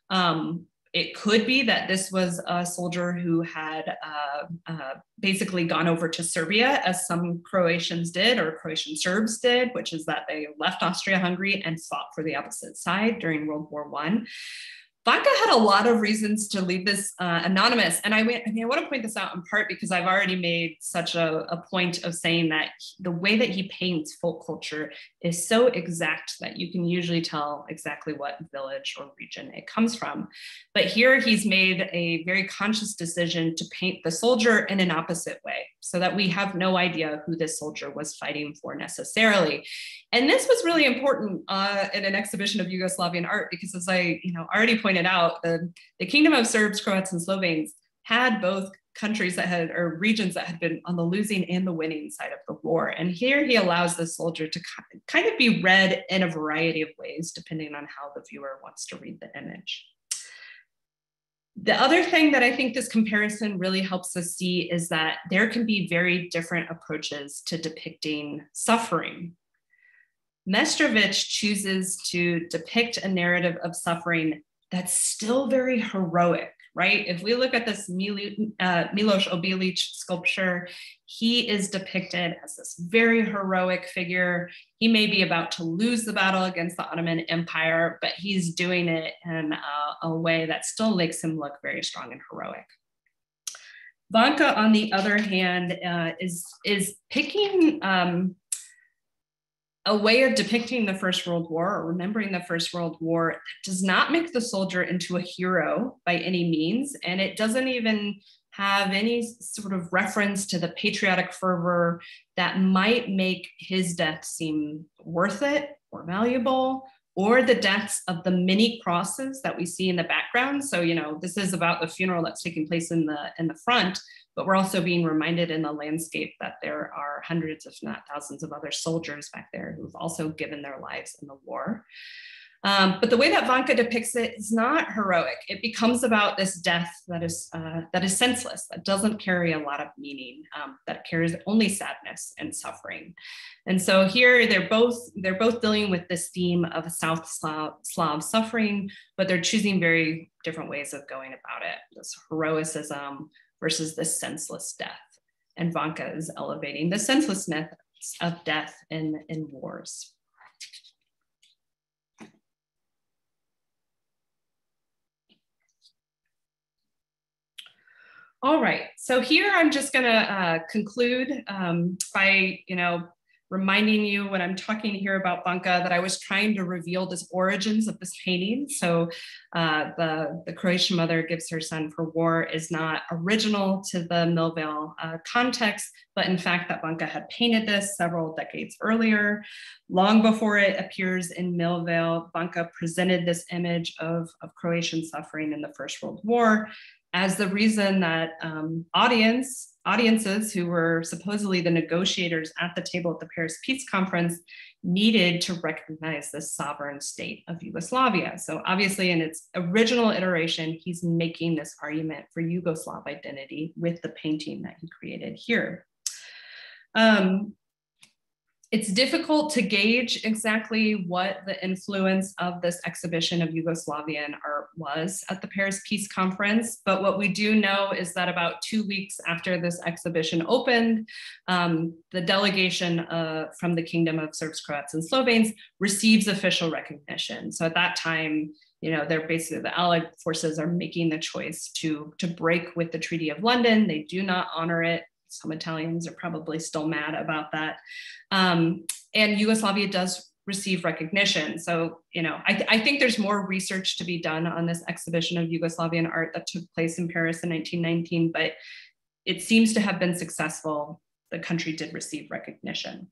It could be that this was a soldier who had basically gone over to Serbia, as some Croatians did, or Croatian Serbs did, which is that they left Austria-Hungary and fought for the opposite side during World War I. Vanka had a lot of reasons to leave this anonymous. And I want to point this out in part because I've already made such a point of saying that the way that he paints folk culture is so exact that you can usually tell exactly what village or region it comes from. But here he's made a very conscious decision to paint the soldier in an opposite way, so that we have no idea who this soldier was fighting for necessarily. And this was really important in an exhibition of Yugoslavian art, because as I already pointed out, the Kingdom of Serbs, Croats, and Slovenes had both countries that had, or regions that had been on the losing and the winning side of the war. And here he allows the soldier to kind of be read in a variety of ways, depending on how the viewer wants to read the image. The other thing that I think this comparison really helps us see is that there can be very different approaches to depicting suffering. Meštrović chooses to depict a narrative of suffering that's still very heroic, right? If we look at this Miloš Obilić sculpture, he is depicted as this very heroic figure. He may be about to lose the battle against the Ottoman Empire, but he's doing it in a way that still makes him look very strong and heroic. Vanka, on the other hand, is picking a way of depicting the First World War, or remembering the First World War, that does not make the soldier into a hero by any means, and it doesn't even have any sort of reference to the patriotic fervor that might make his death seem worth it or valuable, or the deaths of the many crosses that we see in the background. So, this is about the funeral that's taking place in the front, but we're also being reminded in the landscape that there are hundreds, if not thousands, of other soldiers back there who've also given their lives in the war. But the way that Vanka depicts it is not heroic. It becomes about this death that is senseless, that doesn't carry a lot of meaning, that carries only sadness and suffering. And so here they're both dealing with this theme of South Slav suffering, but they're choosing very different ways of going about it. This heroicism versus this senseless death. And Vanka is elevating the senselessness of death in wars. All right, so here I'm just gonna conclude by, reminding you when I'm talking here about Vanka that I was trying to reveal the origins of this painting. So the Croatian mother gives her son for war is not original to the Millvale context, but in fact that Vanka had painted this several decades earlier. Long before it appears in Millvale, Vanka presented this image of Croatian suffering in the First World War as the reason that audiences who were supposedly the negotiators at the table at the Paris Peace Conference needed to recognize the sovereign state of Yugoslavia. So obviously in its original iteration, he's making this argument for Yugoslav identity with the painting that he created here. It's difficult to gauge exactly what the influence of this exhibition of Yugoslavian art was at the Paris Peace Conference, but what we do know is that about 2 weeks after this exhibition opened, the delegation from the Kingdom of Serbs, Croats, and Slovenes receives official recognition. So at that time, they're basically, the Allied forces are making the choice to break with the Treaty of London. They do not honor it. Some Italians are probably still mad about that. And Yugoslavia does receive recognition. So, I think there's more research to be done on this exhibition of Yugoslavian art that took place in Paris in 1919, but it seems to have been successful. The country did receive recognition.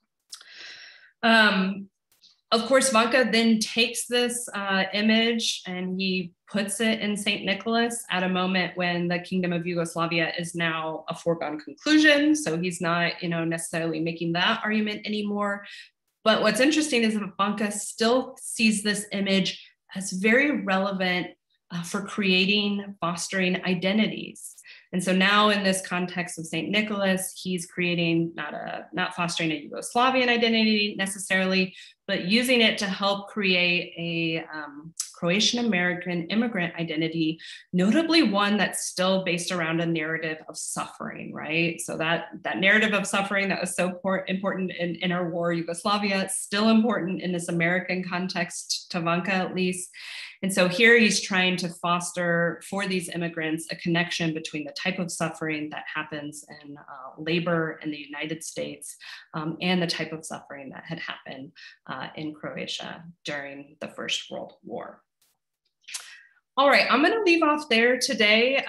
Of course, Vanka then takes this image and he puts it in St. Nicholas at a moment when the Kingdom of Yugoslavia is now a foregone conclusion. So he's not, necessarily making that argument anymore. But what's interesting is that Vanka still sees this image as very relevant for creating, fostering identities. And so now in this context of St. Nicholas, he's creating not fostering a Yugoslavian identity necessarily, but using it to help create a Croatian American immigrant identity, notably one that's still based around a narrative of suffering, right? So that narrative of suffering that was so important in interwar Yugoslavia, it's still important in this American context to Vanka at least. And so here he's trying to foster for these immigrants a connection between the type of suffering that happens in labor in the United States and the type of suffering that had happened in Croatia during the First World War. All right, I'm gonna leave off there today.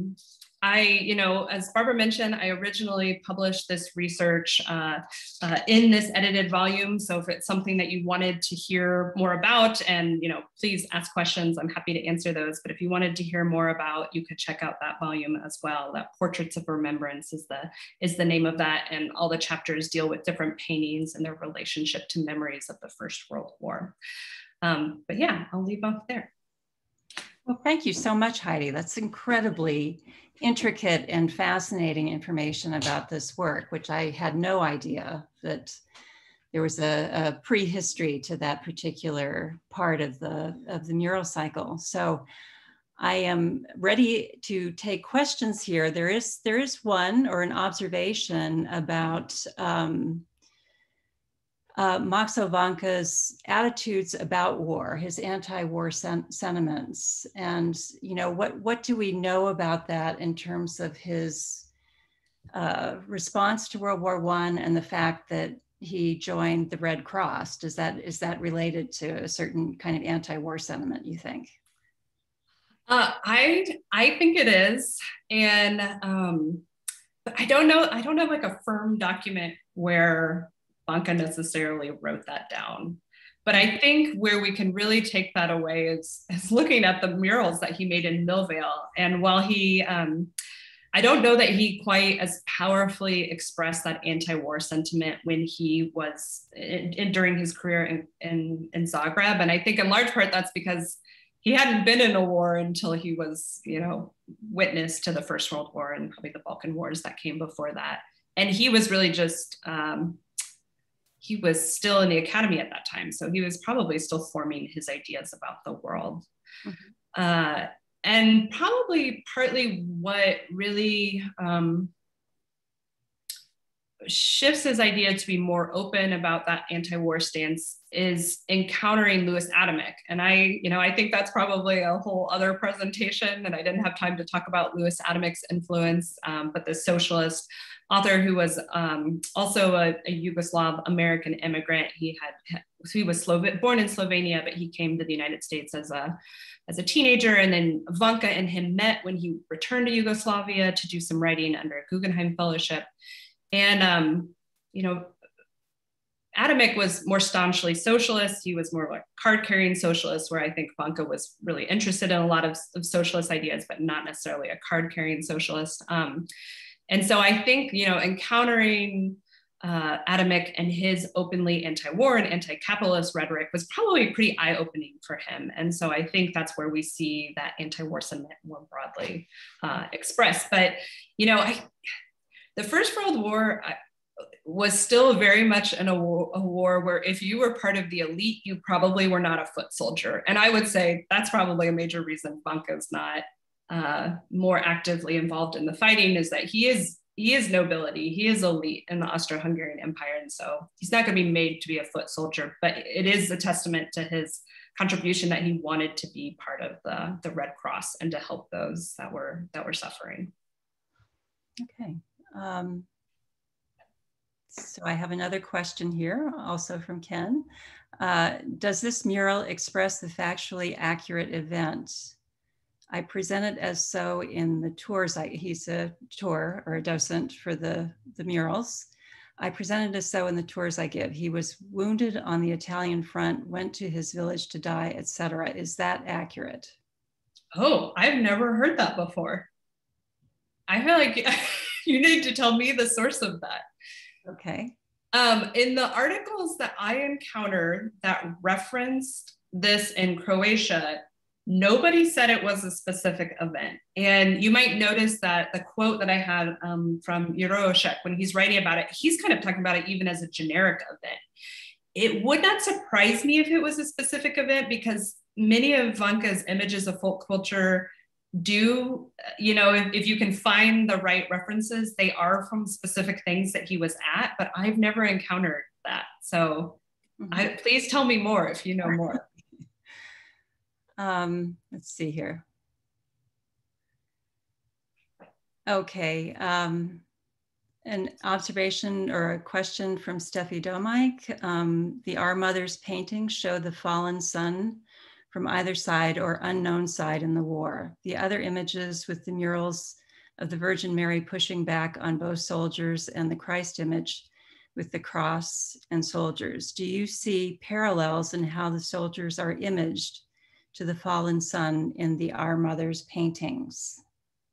As Barbara mentioned, I originally published this research in this edited volume. So if it's something that you wanted to hear more about, and please ask questions, I'm happy to answer those. But if you wanted to hear more about, you could check out that volume as well. That Portraits of Remembrance is the name of that, and all the chapters deal with different paintings and their relationship to memories of the First World War. But yeah, I'll leave off there. Well, thank you so much, Heidi. That's incredibly intricate and fascinating information about this work, which I had no idea that there was a prehistory to that particular part of the mural cycle. So I am ready to take questions here. There is one, or an observation about Maksimilijan Vanka's attitudes about war, his anti-war sentiments. And, what do we know about that in terms of his response to World War I and the fact that he joined the Red Cross? Is that related to a certain kind of anti-war sentiment, you think? I think it is. And but I don't know like a firm document where Vanka necessarily wrote that down. But I think where we can really take that away is looking at the murals that he made in Millvale. And while he, I don't know that he quite as powerfully expressed that anti-war sentiment when he was during his career in Zagreb. And I think in large part that's because he hadn't been in a war until he was, witness to the First World War and probably the Balkan Wars that came before that. And he was really just, he was still in the academy at that time. So he was probably still forming his ideas about the world. Mm-hmm. And probably partly what really shifts his idea to be more open about that anti-war stance is encountering Louis Adamek. And I think that's probably a whole other presentation, and I didn't have time to talk about Louis Adamek's influence, but the socialist author who was also a Yugoslav American immigrant. He was born in Slovenia, but he came to the United States as a teenager, and then Vanka and him met when he returned to Yugoslavia to do some writing under a Guggenheim Fellowship. And, Adamek was more staunchly socialist. He was more like card-carrying socialist, where I think Vanka was really interested in a lot of socialist ideas, but not necessarily a card-carrying socialist. And so I think, encountering Adamek and his openly anti-war and anti-capitalist rhetoric was probably pretty eye-opening for him. And so I think that's where we see that anti-war sentiment more broadly expressed. But, the First World War was still very much a war where if you were part of the elite, you probably were not a foot soldier. And I would say that's probably a major reason Vanka's not more actively involved in the fighting, is that he is nobility, he is elite in the Austro-Hungarian Empire. And so he's not going to be made to be a foot soldier, but it is a testament to his contribution that he wanted to be part of the Red Cross and to help those that were suffering. Okay. So I have another question here, also from Ken. Does this mural express the factually accurate event? I present it as so in the tours. He's a tour or a docent for the murals. I present it as so in the tours I give. He was wounded on the Italian front, went to his village to die, etc. Is that accurate? Oh, I've never heard that before. I feel like you need to tell me the source of that. Okay. In the articles that I encountered that referenced this in Croatia, nobody said it was a specific event. And you might notice that the quote that I had from Jurošek, when he's writing about it, he's kind of talking about it even as a generic event. It would not surprise me if it was a specific event, because many of Vanka's images of folk culture do, if you can find the right references, they are from specific things that he was at, but I've never encountered that. So please tell me more if you know more. Let's see here. Okay, an observation or a question from Steffi Domike. The Our Mothers paintings show the fallen son from either side or unknown side in the war. The other images with the murals of the Virgin Mary pushing back on both soldiers and the Christ image with the cross and soldiers. Do you see parallels in how the soldiers are imaged to the fallen son in the Our Mothers paintings?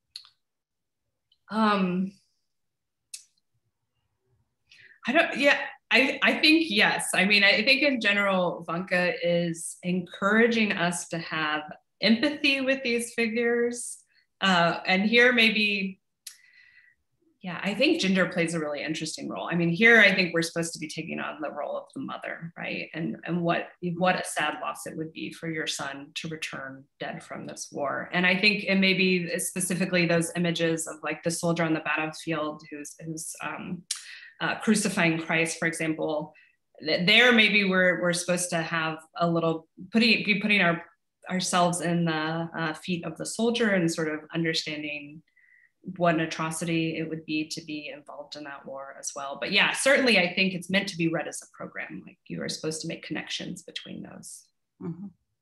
I think yes. I mean, I think in general, Vanka is encouraging us to have empathy with these figures. And here maybe, I think gender plays a really interesting role. I mean, here I think we're supposed to be taking on the role of the mother, right? And what a sad loss it would be for your son to return dead from this war. And I think, and maybe specifically those images of like the soldier on the battlefield who's crucifying Christ, for example, there maybe we're supposed to have a little putting ourselves in the feet of the soldier and sort of understanding what an atrocity it would be to be involved in that war as well. But yeah, certainly I think it's meant to be read as a program. Like you are supposed to make connections between those. Mm-hmm.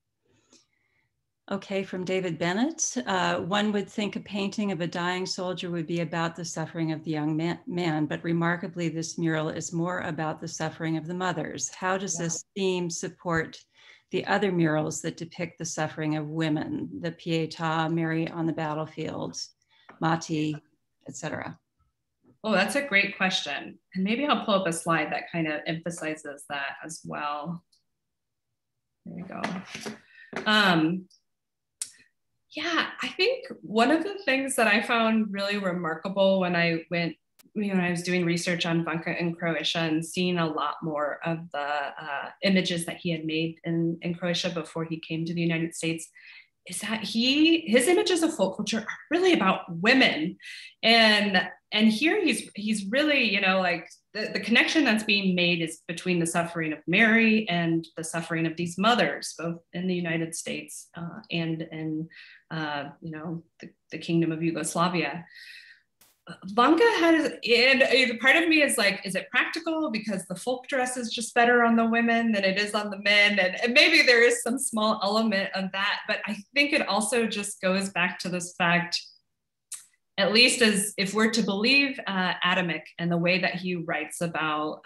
Okay, from David Bennett. One would think a painting of a dying soldier would be about the suffering of the young man, but remarkably, this mural is more about the suffering of the mothers. How does this theme support the other murals that depict the suffering of women, the Pietà, Mary on the battlefield, Mati, etc.? Oh, that's a great question. And maybe I'll pull up a slide that kind of emphasizes that as well. There we go. Yeah, I think one of the things that I found really remarkable when I was doing research on Vanka in Croatia and seeing a lot more of the images that he had made in Croatia before he came to the United States, is that his images of folk culture are really about women. And here he's really, you know, like the connection that's being made is between the suffering of Mary and the suffering of these mothers, both in the United States and in, you know, the Kingdom of Yugoslavia. Vanka has, and part of me is like, is it practical because the folk dress is just better on the women than it is on the men? And maybe there is some small element of that, but I think it also just goes back to this fact, at least as if we're to believe Adamic and the way that he writes about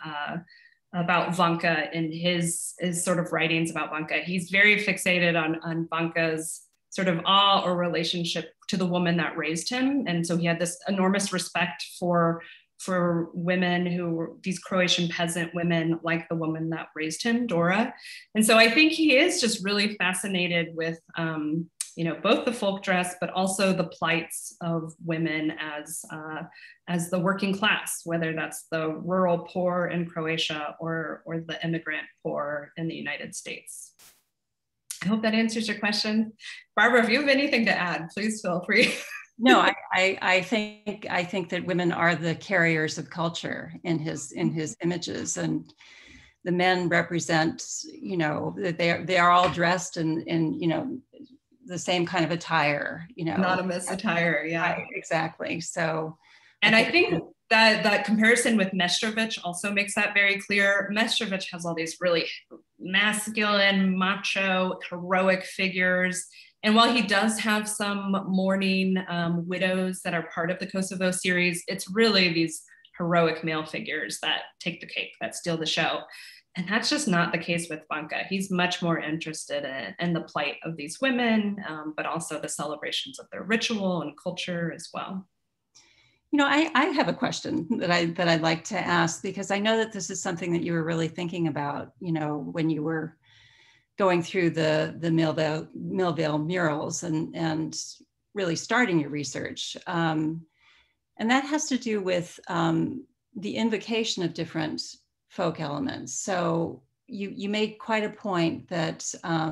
Vanka in his sort of writings about Vanka, he's very fixated on Vanka's sort of awe or relationship to the woman that raised him. And so he had this enormous respect for women who were these Croatian peasant women, like the woman that raised him, Dora. And so I think he is just really fascinated with, you know, both the folk dress, but also the plights of women as the working class, whether that's the rural poor in Croatia or the immigrant poor in the United States. I hope that answers your question. Barbara, if you have anything to add, please feel free. No, I think that women are the carriers of culture in his images, and the men represent, you know, that they are all dressed in you know, the same kind of attire, you know, anonymous attire, yeah, right, exactly. So, and I think that comparison with Mestrovich also makes that very clear. Mestrovich has all these really masculine, macho, heroic figures. And while he does have some mourning widows that are part of the Kosovo series, it's really these heroic male figures that take the cake, that steal the show. And that's just not the case with Vanka. He's much more interested in the plight of these women, but also the celebrations of their ritual and culture as well. You know, I have a question that I'd like to ask, because I know that this is something that you were really thinking about, you know, when you were going through the Millvale murals and really starting your research. And that has to do with the invocation of different folk elements. So you made quite a point that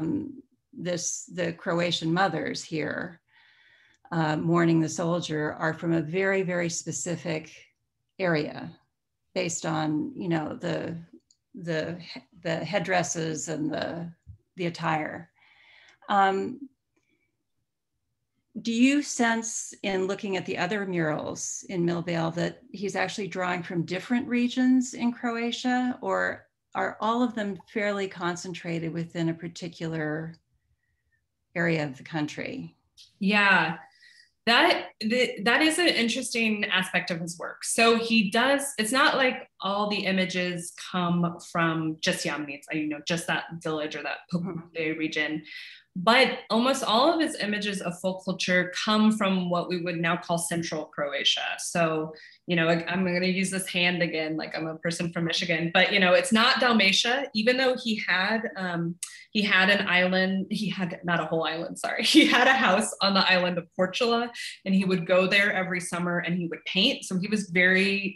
the Croatian mothers here mourning the soldier are from a very, very specific area based on, you know, the headdresses and the attire. Do you sense in looking at the other murals in Millvale that he's actually drawing from different regions in Croatia, or are all of them fairly concentrated within a particular area of the country? Yeah, that is an interesting aspect of his work. So he does, it's not like all the images come from just Jamnica, you know, just that village or that Pokude region, but almost all of his images of folk culture come from what we would now call central Croatia. So, you know, I'm going to use this hand again, like I'm a person from Michigan, but, you know, it's not Dalmatia, even though he had an island, he had not a whole island, sorry. He had a house on the island of Korčula, and he would go there every summer and he would paint. So he was very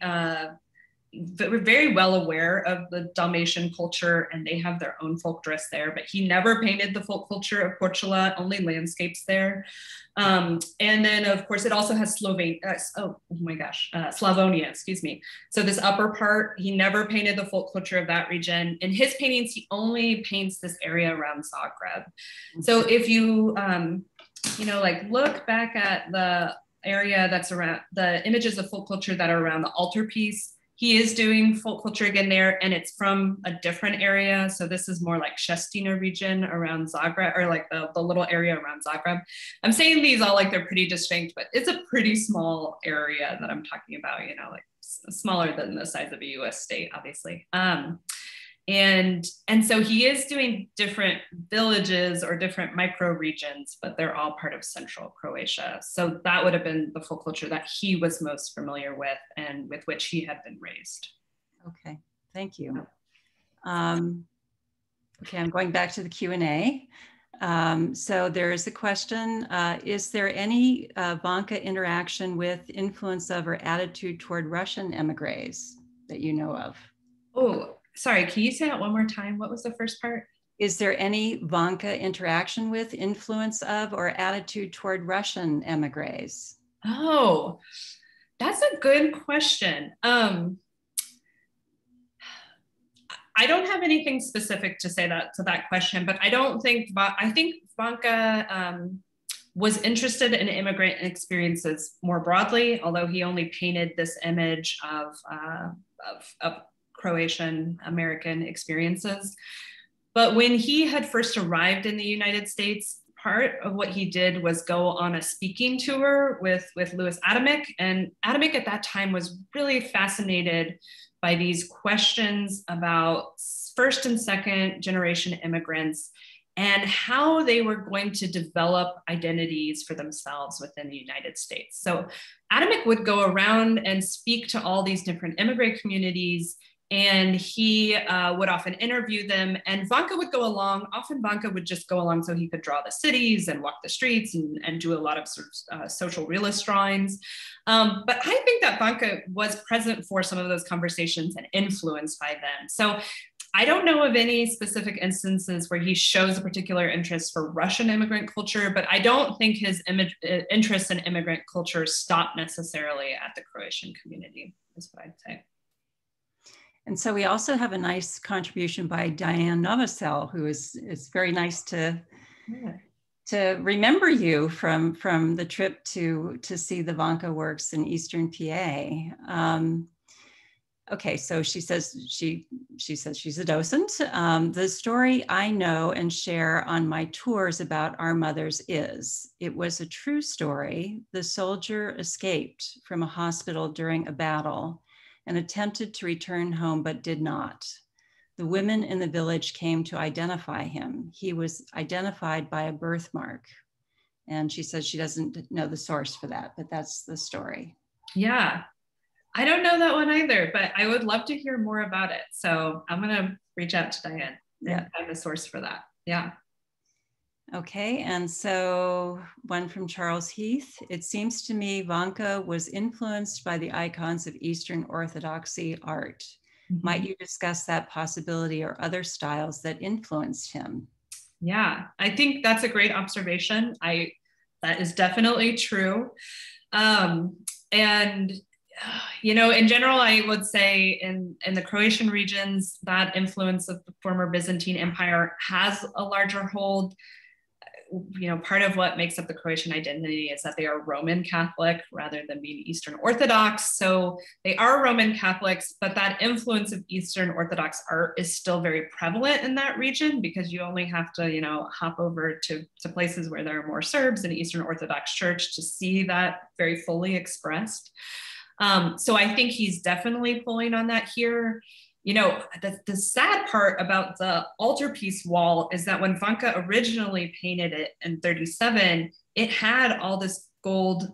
well aware of the Dalmatian culture, and they have their own folk dress there, but he never painted the folk culture of Korčula, only landscapes there. And then of course it also has Slavonia, excuse me. So this upper part, he never painted the folk culture of that region. In his paintings, he only paints this area around Zagreb. So if you, you know, like look back at the area that's around the images of folk culture that are around the altarpiece, he is doing folk culture again there, and it's from a different area. So this is more like Šestina region around Zagreb, or like the little area around Zagreb. I'm saying these all like they're pretty distinct, but it's a pretty small area that I'm talking about, you know, like smaller than the size of a US state, obviously. And so he is doing different villages or different micro regions, but they're all part of central Croatia. So that would have been the folk culture that he was most familiar with and with which he had been raised. Okay, thank you. Okay, I'm going back to the Q&A. So there is a question, is there any Vanka interaction with influence of or attitude toward Russian emigres that you know of? Oh, sorry, can you say that one more time? What was the first part? Is there any Vanka interaction with, influence of, or attitude toward Russian emigres? Oh, that's a good question. I don't have anything specific to say to that question, but I think Vanka was interested in immigrant experiences more broadly, although he only painted this image of Croatian American experiences. But when he had first arrived in the United States, part of what he did was go on a speaking tour with Louis Adamick. And Adamick at that time was really fascinated by these questions about first and second generation immigrants and how they were going to develop identities for themselves within the United States. So Adamick would go around and speak to all these different immigrant communities, and he would often interview them, and Vanka would go along. Often Vanka would just go along so he could draw the cities and walk the streets and do a lot of sort of social realist drawings. But I think that Vanka was present for some of those conversations and influenced by them. So I don't know of any specific instances where he shows a particular interest for Russian immigrant culture, but I don't think his interest in immigrant culture stopped necessarily at the Croatian community, is what I'd say. And so we also have a nice contribution by Diane Novosel, who is very nice to remember you from the trip to see the Vanka works in Eastern PA. Okay, so she says she's a docent. The story I know and share on my tours about our mothers is, it was a true story. The soldier escaped from a hospital during a battle and attempted to return home, but did not. The women in the village came to identify him. He was identified by a birthmark. And she says she doesn't know the source for that, but that's the story. Yeah, I don't know that one either, but I would love to hear more about it. So I'm gonna reach out to Diane and find the source for that. Yeah. Okay, and so one from Charles Heath. It seems to me Vanka was influenced by the icons of Eastern Orthodoxy art. Mm-hmm. Might you discuss that possibility or other styles that influenced him? Yeah, I think that's a great observation. That is definitely true. And you know, in general, I would say in the Croatian regions, that influence of the former Byzantine Empire has a larger hold. You know, part of what makes up the Croatian identity is that they are Roman Catholic rather than being Eastern Orthodox. So they are Roman Catholics, but that influence of Eastern Orthodox art is still very prevalent in that region, because you only have to, you know, hop over to places where there are more Serbs in Eastern Orthodox Church to see that very fully expressed. So I think he's definitely pulling on that here. You know, the sad part about the altarpiece wall is that when Vanka originally painted it in 1937, it had all this gold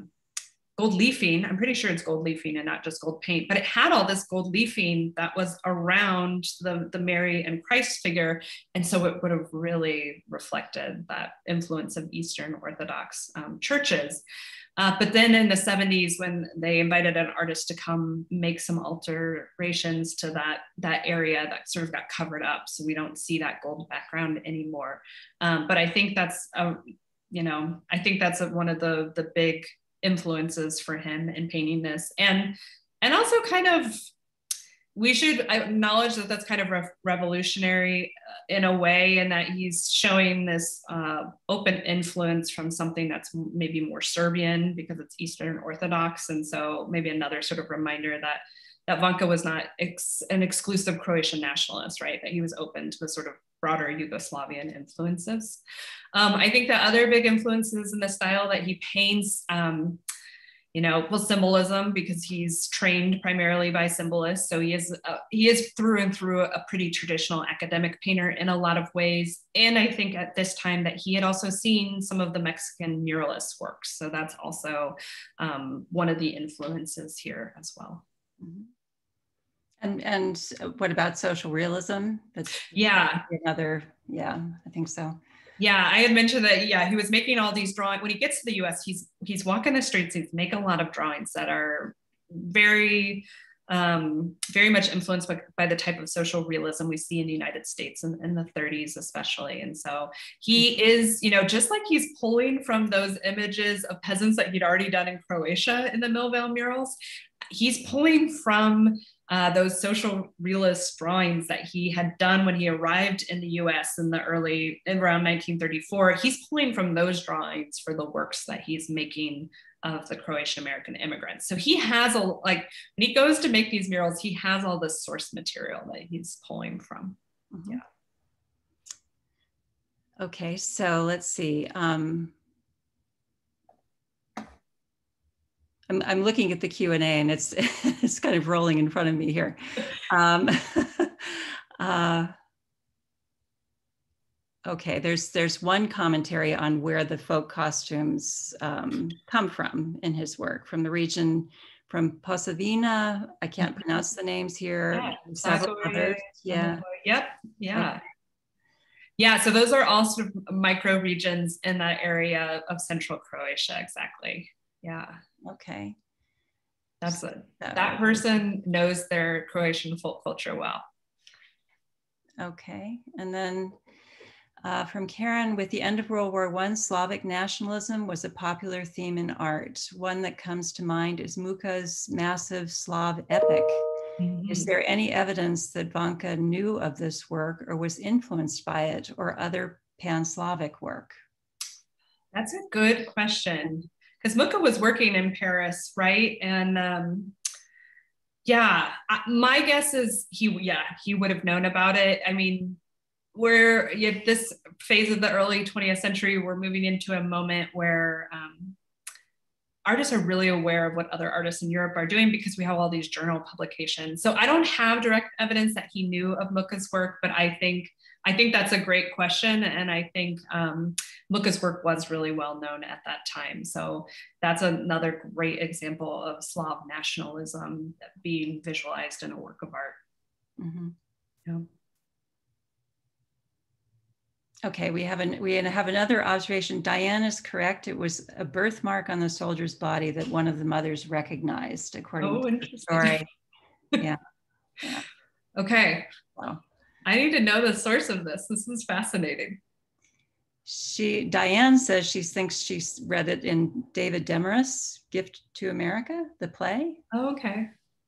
leafing. I'm pretty sure it's gold leafing and not just gold paint, but it had all this gold leafing that was around the Mary and Christ figure. And so it would have really reflected that influence of Eastern Orthodox churches. But then in the 70s, when they invited an artist to come make some alterations to that area, that sort of got covered up. So we don't see that gold background anymore. But I think that's, you know, I think that's one of the big influences for him in painting this. And also kind of, we should acknowledge that that's kind of revolutionary in a way, and that he's showing this open influence from something that's maybe more Serbian because it's Eastern Orthodox. And so maybe another sort of reminder that Vanka was not an exclusive Croatian nationalist, right? That he was open to the sort of broader Yugoslavian influences. I think the other big influences in the style that he paints, you know, well, symbolism, because he's trained primarily by symbolists. So he is through and through a pretty traditional academic painter in a lot of ways. And I think at this time that he had also seen some of the Mexican muralist works. So that's also one of the influences here as well. Mm-hmm. And what about social realism? That's another, yeah, I think so. Yeah, I had mentioned that, yeah, he was making all these drawings. When he gets to the US, he's walking the streets, he's making a lot of drawings that are very very much influenced by the type of social realism we see in the United States in the 30s especially. And so he is, you know, just like he's pulling from those images of peasants that he'd already done in Croatia in the Millvale murals, he's pulling from those social realist drawings that he had done when he arrived in the US in around 1934. He's pulling from those drawings for the works that he's making of the Croatian American immigrants. So he has when he goes to make these murals, he has all this source material that he's pulling from. Mm-hmm. Yeah. Okay, so let's see. I'm looking at the Q&A and it's it's kind of rolling in front of me here. Okay, there's one commentary on where the folk costumes come from in his work, from the region, from Posavina. I can't pronounce the names here. Yeah, several others. Yeah. Yep. Yeah. Okay. Yeah. So those are all sort of micro regions in that area of central Croatia. Exactly. Yeah. Okay. That person knows their Croatian folk culture well. Okay. And then from Karen, with the end of World War I, Slavic nationalism was a popular theme in art. One that comes to mind is Mucha's massive Slav epic. Mm-hmm. Is there any evidence that Vanka knew of this work or was influenced by it or other pan-Slavic work? That's a good question. Because Mucha was working in Paris, right? And yeah, my guess is he would have known about it. I mean, this phase of the early 20th century, we're moving into a moment where artists are really aware of what other artists in Europe are doing because we have all these journal publications. So I don't have direct evidence that he knew of Mucha's work, but I think that's a great question. And I think Mucha's work was really well known at that time. So that's another great example of Slav nationalism being visualized in a work of art. Mm-hmm. Yeah. Okay, we have another observation. Diane is correct. It was a birthmark on the soldier's body that one of the mothers recognized, according to the story. Yeah. Yeah. Okay. Wow. I need to know the source of this. This is fascinating. Diane says she thinks she's read it in David Demarest' Gift to America, the play. Oh, okay.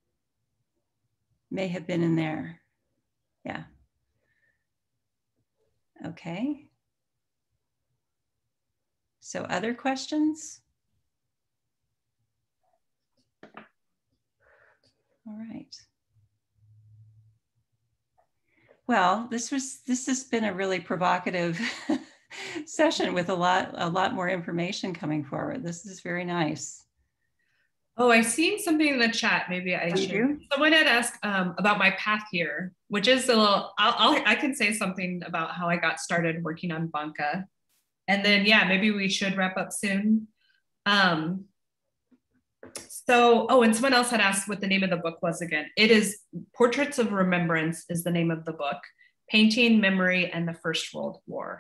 May have been in there. Yeah. Okay. So other questions? All right. Well, this has been a really provocative session with a lot more information coming forward. This is very nice. Oh, I seen something in the chat. Maybe I should. Someone had asked about my path here, which is a little. I can say something about how I got started working on Vanka, and then maybe we should wrap up soon. And someone else had asked what the name of the book was again. It is Portraits of Remembrance is the name of the book. Painting, Memory, and the First World War.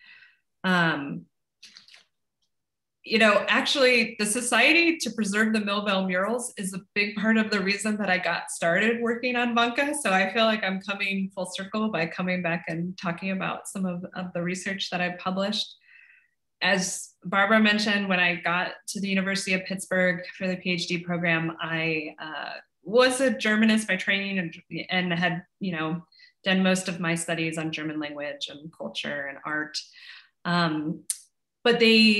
Actually, the Society to Preserve the Millvale Murals is a big part of the reason that I got started working on Vanka. So I feel like I'm coming full circle by coming back and talking about some of the research that I published. As Barbara mentioned, when I got to the University of Pittsburgh for the PhD program, I was a Germanist by training and had, done most of my studies on German language and culture and art. But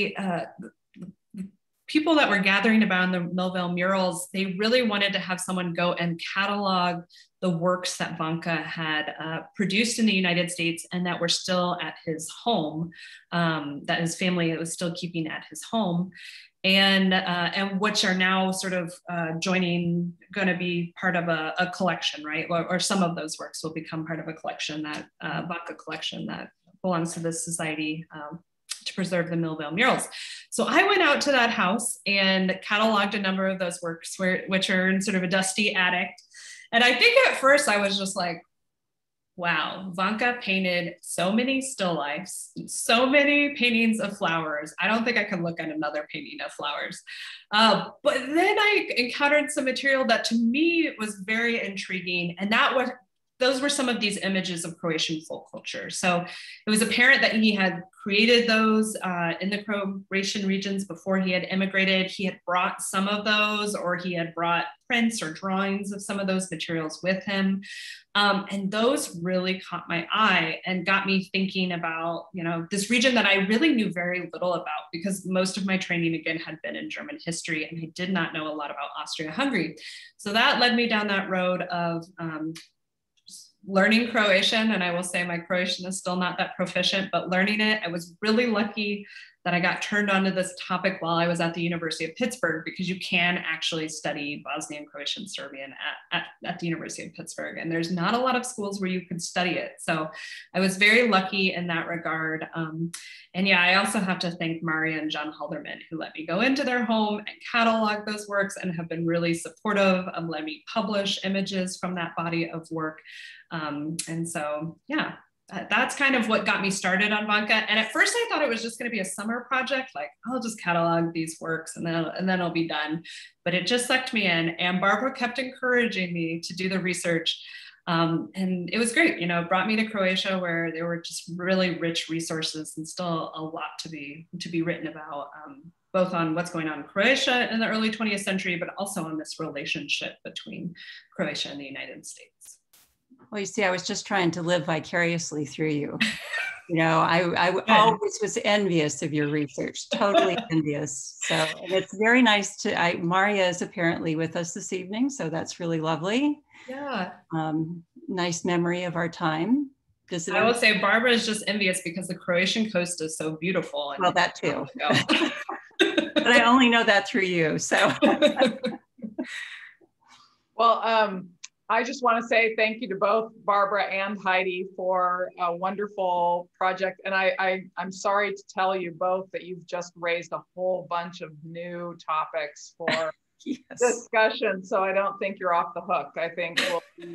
people that were gathering about the Millvale murals, they really wanted to have someone go and catalog the works that Vanka had produced in the United States and that were still at his home, that his family was still keeping at his home, and which are now sort of going to be part of a collection, right? Or some of those works will become part of a collection, that Vanka collection that belongs to the Society to Preserve the Millvale Murals. So I went out to that house and cataloged a number of those works, which are in sort of a dusty attic. And I think at first I was just like, Wow, Vanka painted so many still lifes, so many paintings of flowers. I don't think I could look at another painting of flowers. But then I encountered some material that to me was very intriguing, and those were some of these images of Croatian folk culture. So it was apparent that he had created those in the Croatian regions before he had immigrated. He had brought some of those, or he had brought prints or drawings of some of those materials with him. And those really caught my eye and got me thinking about, this region that I really knew very little about, because most of my training, again, had been in German history, and I did not know a lot about Austria-Hungary. So that led me down that road of learning Croatian. And I will say my Croatian is still not that proficient, but learning it. I was really lucky that I got turned onto this topic while I was at the University of Pittsburgh, because you can actually study Bosnian, Croatian, Serbian at the University of Pittsburgh. And there's not a lot of schools where you could study it. So I was very lucky in that regard. And yeah, I also have to thank Maria and John Halderman, who let me go into their home and catalog those works and have been really supportive of letting me publish images from that body of work. And so, yeah, that's kind of what got me started on Vanka. And at first I thought it was just going to be a summer project, like I'll just catalog these works and then I'll be done. But it just sucked me in, and Barbara kept encouraging me to do the research. And it was great, it brought me to Croatia, where there were just really rich resources and still a lot to be written about, both on what's going on in Croatia in the early 20th century, but also on this relationship between Croatia and the United States. Well, you see, I was just trying to live vicariously through you. I always was envious of your research, totally envious. So and it's very nice Maria is apparently with us this evening, so that's really lovely. Yeah. Nice memory of our time. I will say Barbara is just envious because the Croatian coast is so beautiful. Well, that too. But I only know that through you, so. Well, I just want to say thank you to both Barbara and Heidi for a wonderful project. And I'm sorry to tell you both that you've just raised a whole bunch of new topics for yes. discussion. So I don't think you're off the hook. I think we'll be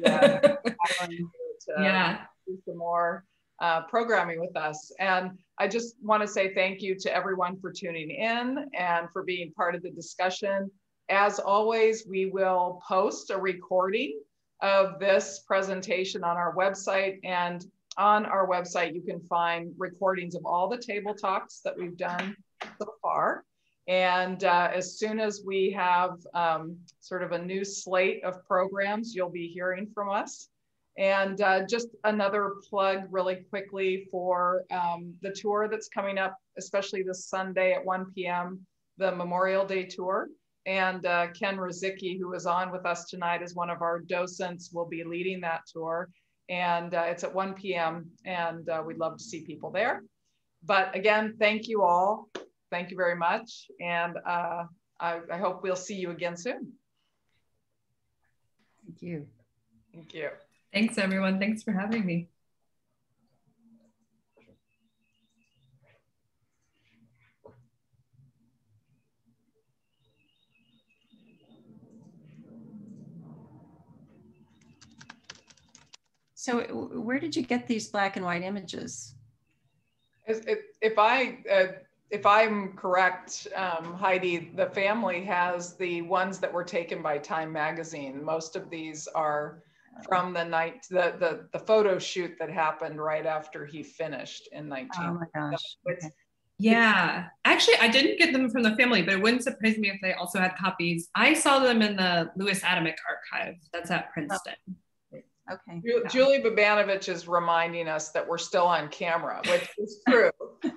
do some more programming with us. And I just want to say thank you to everyone for tuning in and for being part of the discussion. As always, we will post a recording of this presentation on our website, and on our website you can find recordings of all the table talks that we've done so far. And as soon as we have sort of a new slate of programs, you'll be hearing from us. And just another plug really quickly for the tour that's coming up, especially this Sunday at 1 p.m., the Memorial Day tour. And Ken Rozicki, who is on with us tonight as one of our docents, will be leading that tour. And it's at 1 p.m. and we'd love to see people there. But again, thank you all. Thank you very much. And I hope we'll see you again soon. Thank you. Thank you. Thanks, everyone. Thanks for having me. So where did you get these black and white images? If I'm correct, Heidi, the family has the ones that were taken by Time magazine. Most of these are from the photo shoot that happened right after he finished in 19. Oh my gosh. Okay. Yeah, actually, I didn't get them from the family, but it wouldn't surprise me if they also had copies. I saw them in the Lewis Adamick archive. That's at Princeton. Oh. Okay. Julie Babanovich is reminding us that we're still on camera, which is true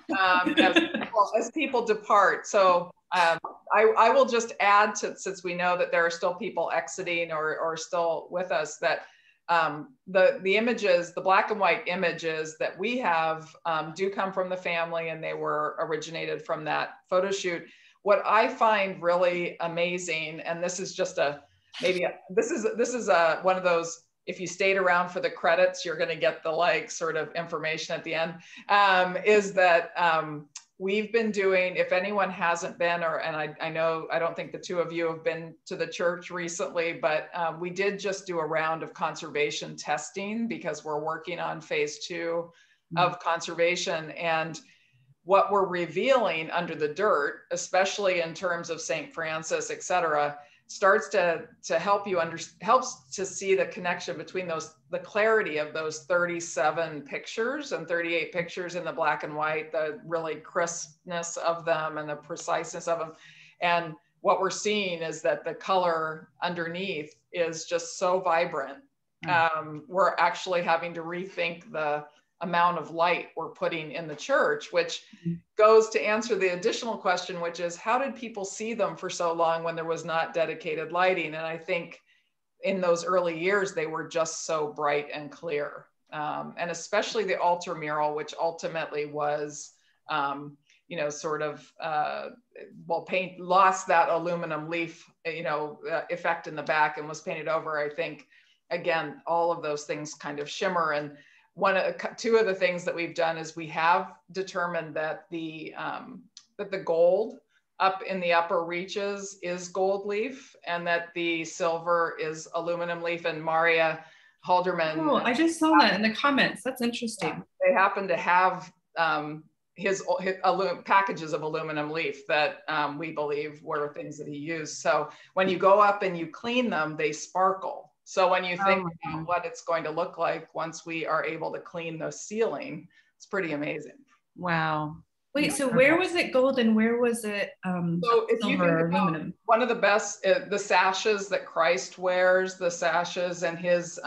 as people depart. So I will just add to, since we know that there are still people exiting or still with us, that the images, the black and white images that we have do come from the family, and they were originated from that photo shoot. What I find really amazing, and this is just this is one of those, if you stayed around for the credits, you're going to get the sort of information at the end, is that we've been doing, if anyone hasn't been, and I know, I don't think the two of you have been to the church recently, but we did just do a round of conservation testing because we're working on phase 2 of conservation. And what we're revealing under the dirt, especially in terms of St. Francis, et cetera, starts to help you helps to see the connection between the clarity of those 37 pictures and 38 pictures in the black and white, the really crispness of them and the preciseness of them. And what we're seeing is that the color underneath is just so vibrant. We're actually having to rethink the amount of light we're putting in the church, which goes to answer the additional question, which is how did people see them for so long when there was not dedicated lighting? And I think in those early years, they were just so bright and clear. And especially the altar mural, which ultimately was, you know, sort of, well, paint lost that aluminum leaf, you know, effect in the back and was painted over. I think, again, all of those things kind of shimmer. And two of the things that we've done is we have determined that the gold up in the upper reaches is gold leaf and that the silver is aluminum leaf. And Maria Halderman. Oh, I just saw that in the comments. That's interesting. Yeah, they happen to have his packages of aluminum leaf that we believe were things that he used. So when you go up and you clean them, they sparkle. So when you think about what it's going to look like once we are able to clean the ceiling, it's pretty amazing. Wow. Wait, so where was it gold and where was it so if you think about aluminum? One of the best, the sashes that Christ wears, the sashes and his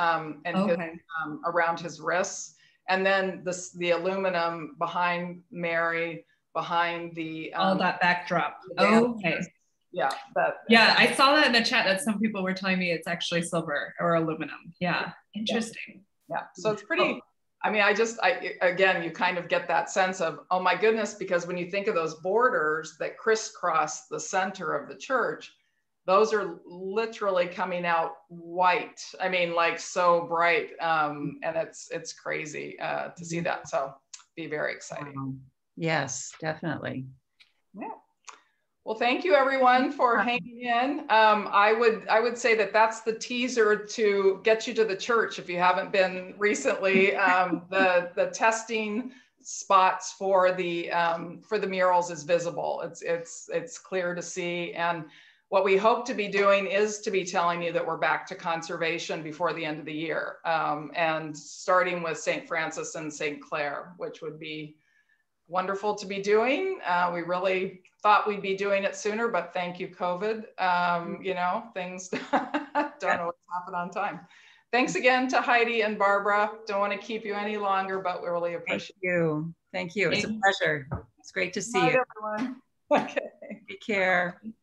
around his wrists, and then the aluminum behind Mary, behind the all that backdrop. Okay. Yeah, I saw that in the chat that some people were telling me it's actually silver or aluminum. Yeah, interesting. Yeah, so it's pretty, I mean, again, you kind of get that sense of, oh my goodness, because when you think of those borders that crisscross the center of the church, those are literally coming out white. I mean, like so bright, and it's crazy to see that. So be very exciting. Wow. Yes, definitely. Yeah. Well, thank you everyone for hanging in. I would say that that's the teaser to get you to the church if you haven't been recently. The testing spots for the murals is visible. It's clear to see, and what we hope to be doing is to be telling you that we're back to conservation before the end of the year, and starting with St. Francis and St. Clair, which would be wonderful to be doing. We really thought we'd be doing it sooner, but thank you, COVID. You know, things don't always happen on time. Thanks again to Heidi and Barbara. Don't want to keep you any longer, but we really appreciate it. Thank you. It's a pleasure. It's great to see Bye, you. everyone. Okay. Take care.